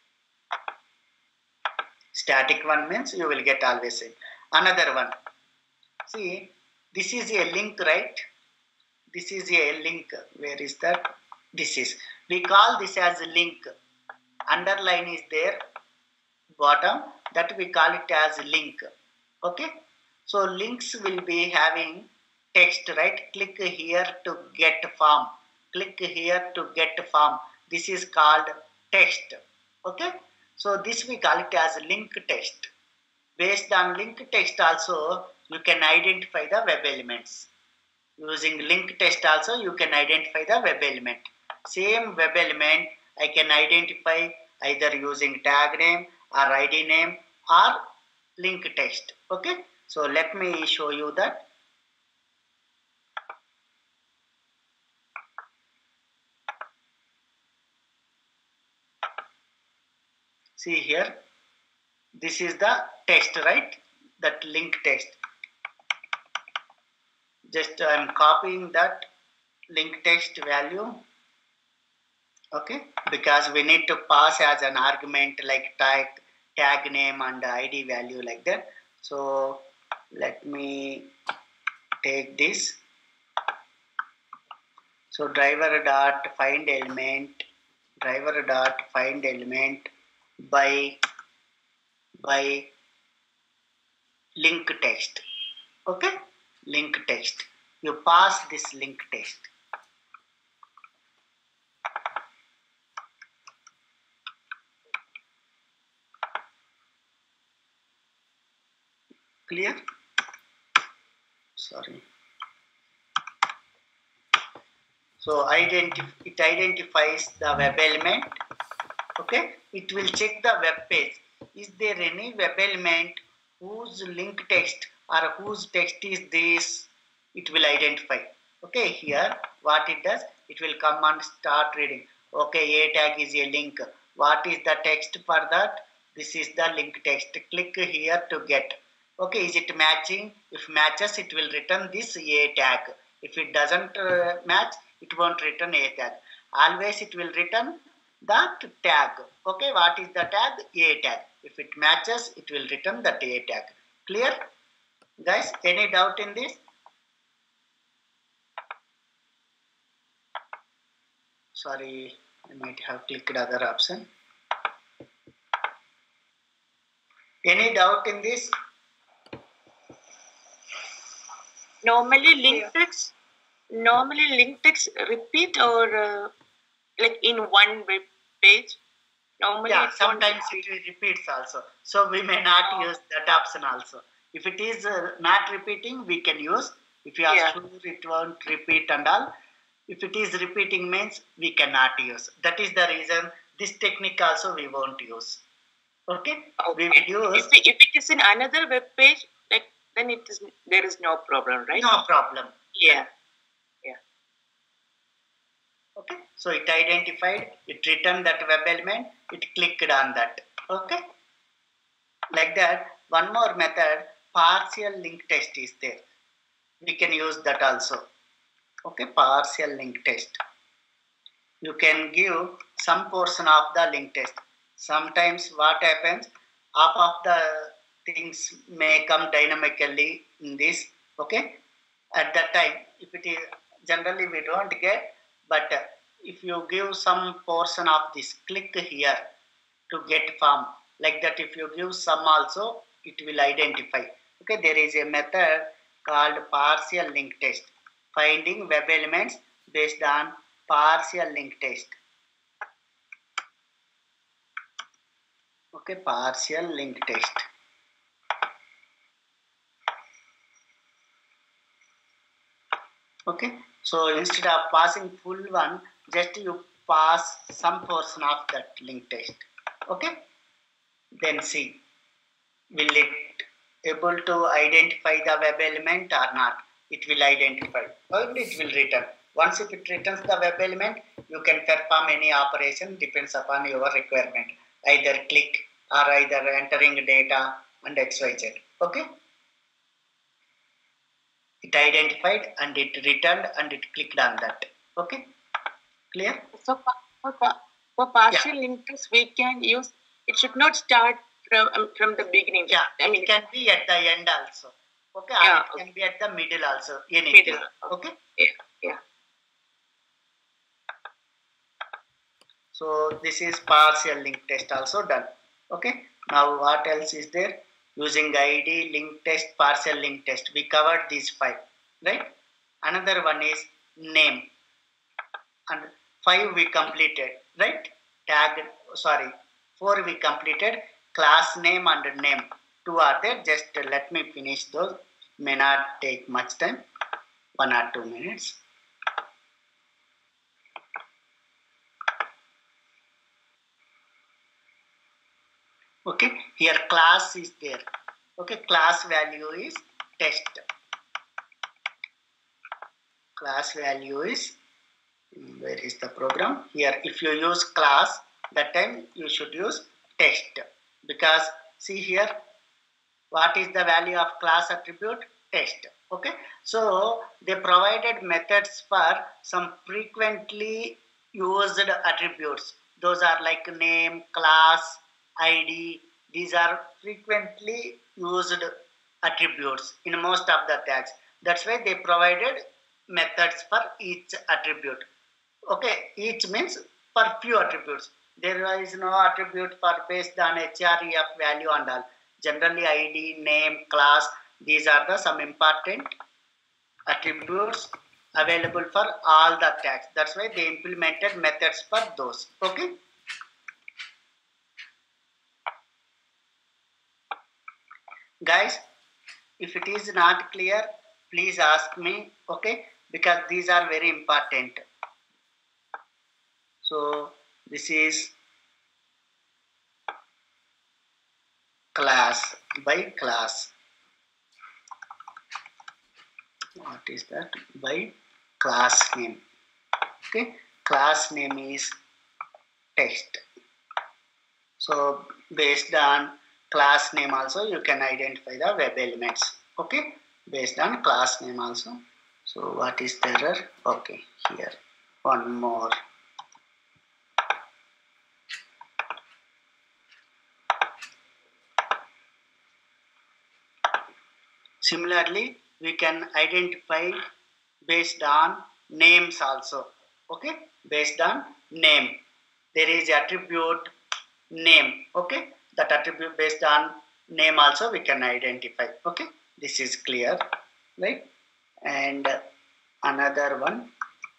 Static one means you will get always same. Another one. See, this is a link, right? This is a link. Where is that? This is. We call this as a link. Underline is there. Bottom. That we call it as a link. Okay. So links will be having text, right? Click here to get form. Click here to get form. This is called text. Okay. So this we call it as link text. Based on link text also, you can identify the web elements. Using link text also, you can identify the web element. Same web element, I can identify either using tag name or ID name or link text. Okay. So let me show you that. See here, this is the text, right? That link text. Just I am copying that link text value. Okay, because we need to pass as an argument like tag name and ID value like that. So let me take this. So driver dot find element by link text. Okay, link text. You pass this link text. Clear? Sorry. So it identifies the web element. Okay, it will check the web page. Is there any web element whose link text or whose text is this? It will identify. Okay, here what it does, it will come and start reading. Okay, a tag is a link. What is the text for that? This is the link text. Click here to get. Okay, is it matching? If matches, it will return this a tag. If it doesn't match, it won't return a tag. Always it will return that tag. Okay, what is the tag? A tag. If it matches, it will return that a tag. Clear? Guys, any doubt in this? Sorry, I might have clicked other option. Any doubt in this? Normally link text repeat or like in one web page. Normally sometimes it repeats also. So we may not use that option also. If it is not repeating, we can use. If you are sure it won't repeat and all. If it is repeating means we cannot use. That is the reason this technique also we won't use. Okay? We will use. If it is in another web page, like then there is no problem, right? No problem. Yeah. Okay, so it identified, it returned that web element, it clicked on that. Okay, like that. One more method, partial link test is there. We can use that also. Okay, partial link test. You can give some portion of the link test. Sometimes what happens, half of the things may come dynamically in this. Okay, at that time, if it is generally we don't get. But if you give some portion of this, click here to get form. Like that, if you give some also, it will identify. Okay, there is a method called partial link test. Finding web elements based on partial link test. Okay, partial link test. Okay. So instead of passing full one, just you pass some portion of that link test. Okay. Then see, will it able to identify the web element or not? It will identify and it will return. Once if it returns the web element, you can perform any operation depends upon your requirement. Either click or either entering data and XYZ. Okay. It identified and it returned and it clicked on that. Okay, clear? So for partial link test, we can use. It should not start from the beginning. Yeah, I mean, it can be at the end also. Okay, and it can be at the middle also. Anything. Okay. Yeah. So this is partial link test also done. Okay. Now what else is there? Using ID, link test, partial link test. We covered these 5, right? Another one is name. And 5 we completed, right? 4 we completed. Class name and name. 2 are there. Just let me finish those. May not take much time. 1 or 2 minutes. Okay, here class is there. Okay, class value is test. Class value is, where is the program? Here, if you use class, that time you should use test, because see here, what is the value of class attribute? Test. Okay, so they provided methods for some frequently used attributes. Those are like name, class, id. These are frequently used attributes in most of the tags. That's why they provided methods for each attribute. Okay, each means for few attributes. There is no attribute for based on href value and all. Generally id, name, class, these are the some important attributes available for all the tags. That's why they implemented methods for those. Okay, guys, if it is not clear, please ask me. Okay, because these are very important. So this is class by class. What is that? By class name. Okay, class name is text. So based on class name also you can identify the web elements. Okay, based on class name also. So what is the error? Okay, here one more. Similarly, we can identify based on names also. Okay, based on name, there is attribute name. Okay, that attribute based on name also we can identify. Okay, this is clear, right? And another one,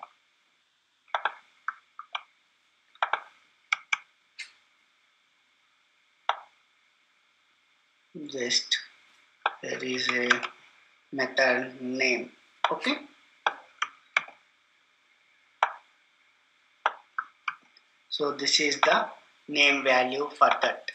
just there is a method name. Okay, so this is the name value for that.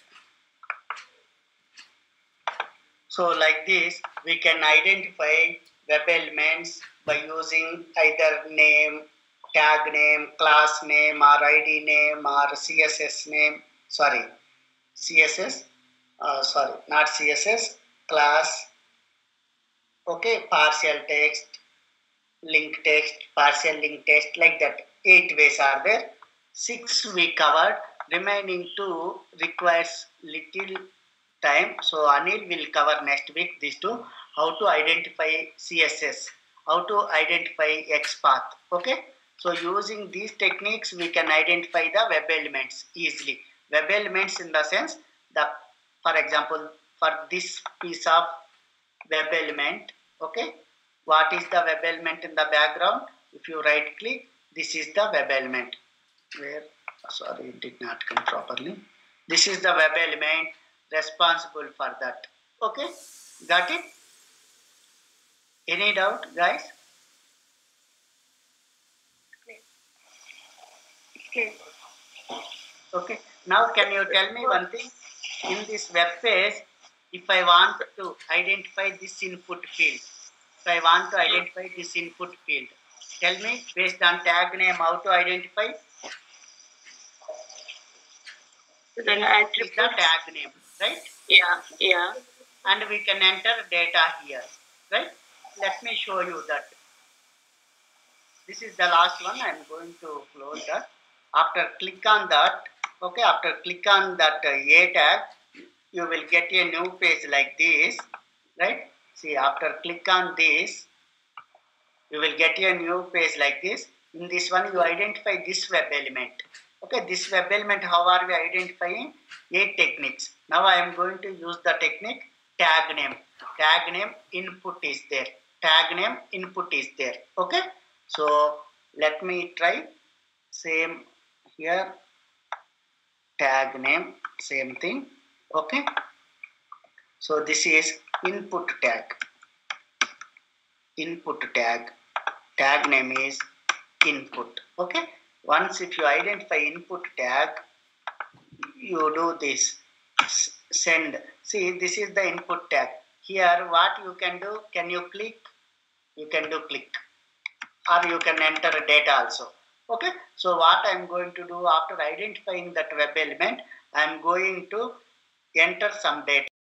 So like this we can identify web elements by using either name, tag name, class name, or id name, or css name. Sorry, css, not css, class. Okay, partial text, link text, partial link text, like that. 8 ways are there. 6 we covered. Remaining 2 requires little time. So Anil will cover next week these two. How to identify CSS, how to identify XPath. Okay. So using these techniques we can identify the web elements easily. Web elements in the sense the, for example, for this piece of web element. Okay, what is the web element in the background? If you right click, this is the web element. Where, sorry, it did not come properly. This is the web element responsible for that. Okay, got it? Any doubt, guys? Okay, now can you tell me one thing? In this web page, if I want to identify this input field, tell me based on tag name how to identify. Input is the tag name, right? Yeah. And we can enter data here, right? Let me show you that. This is the last one. I am going to close that. After click on that, okay, after click on that A tag, you will get a new page like this, right? See, after click on this, you will get a new page like this. In this one, you identify this web element. Okay, this web element, how are we identifying? 8 techniques. Now I am going to use the technique tag name. Tag name input is there. Tag name input is there. Okay, so let me try. Same here. Tag name, same thing. Okay, so this is input tag. Input tag. Tag name is input. Okay, once if you identify input tag, you do this send. See, this is the input tag. Here what you can do, can you click? You can do click, or you can enter data also. Okay, so what I am going to do after identifying that web element, I am going to enter some data.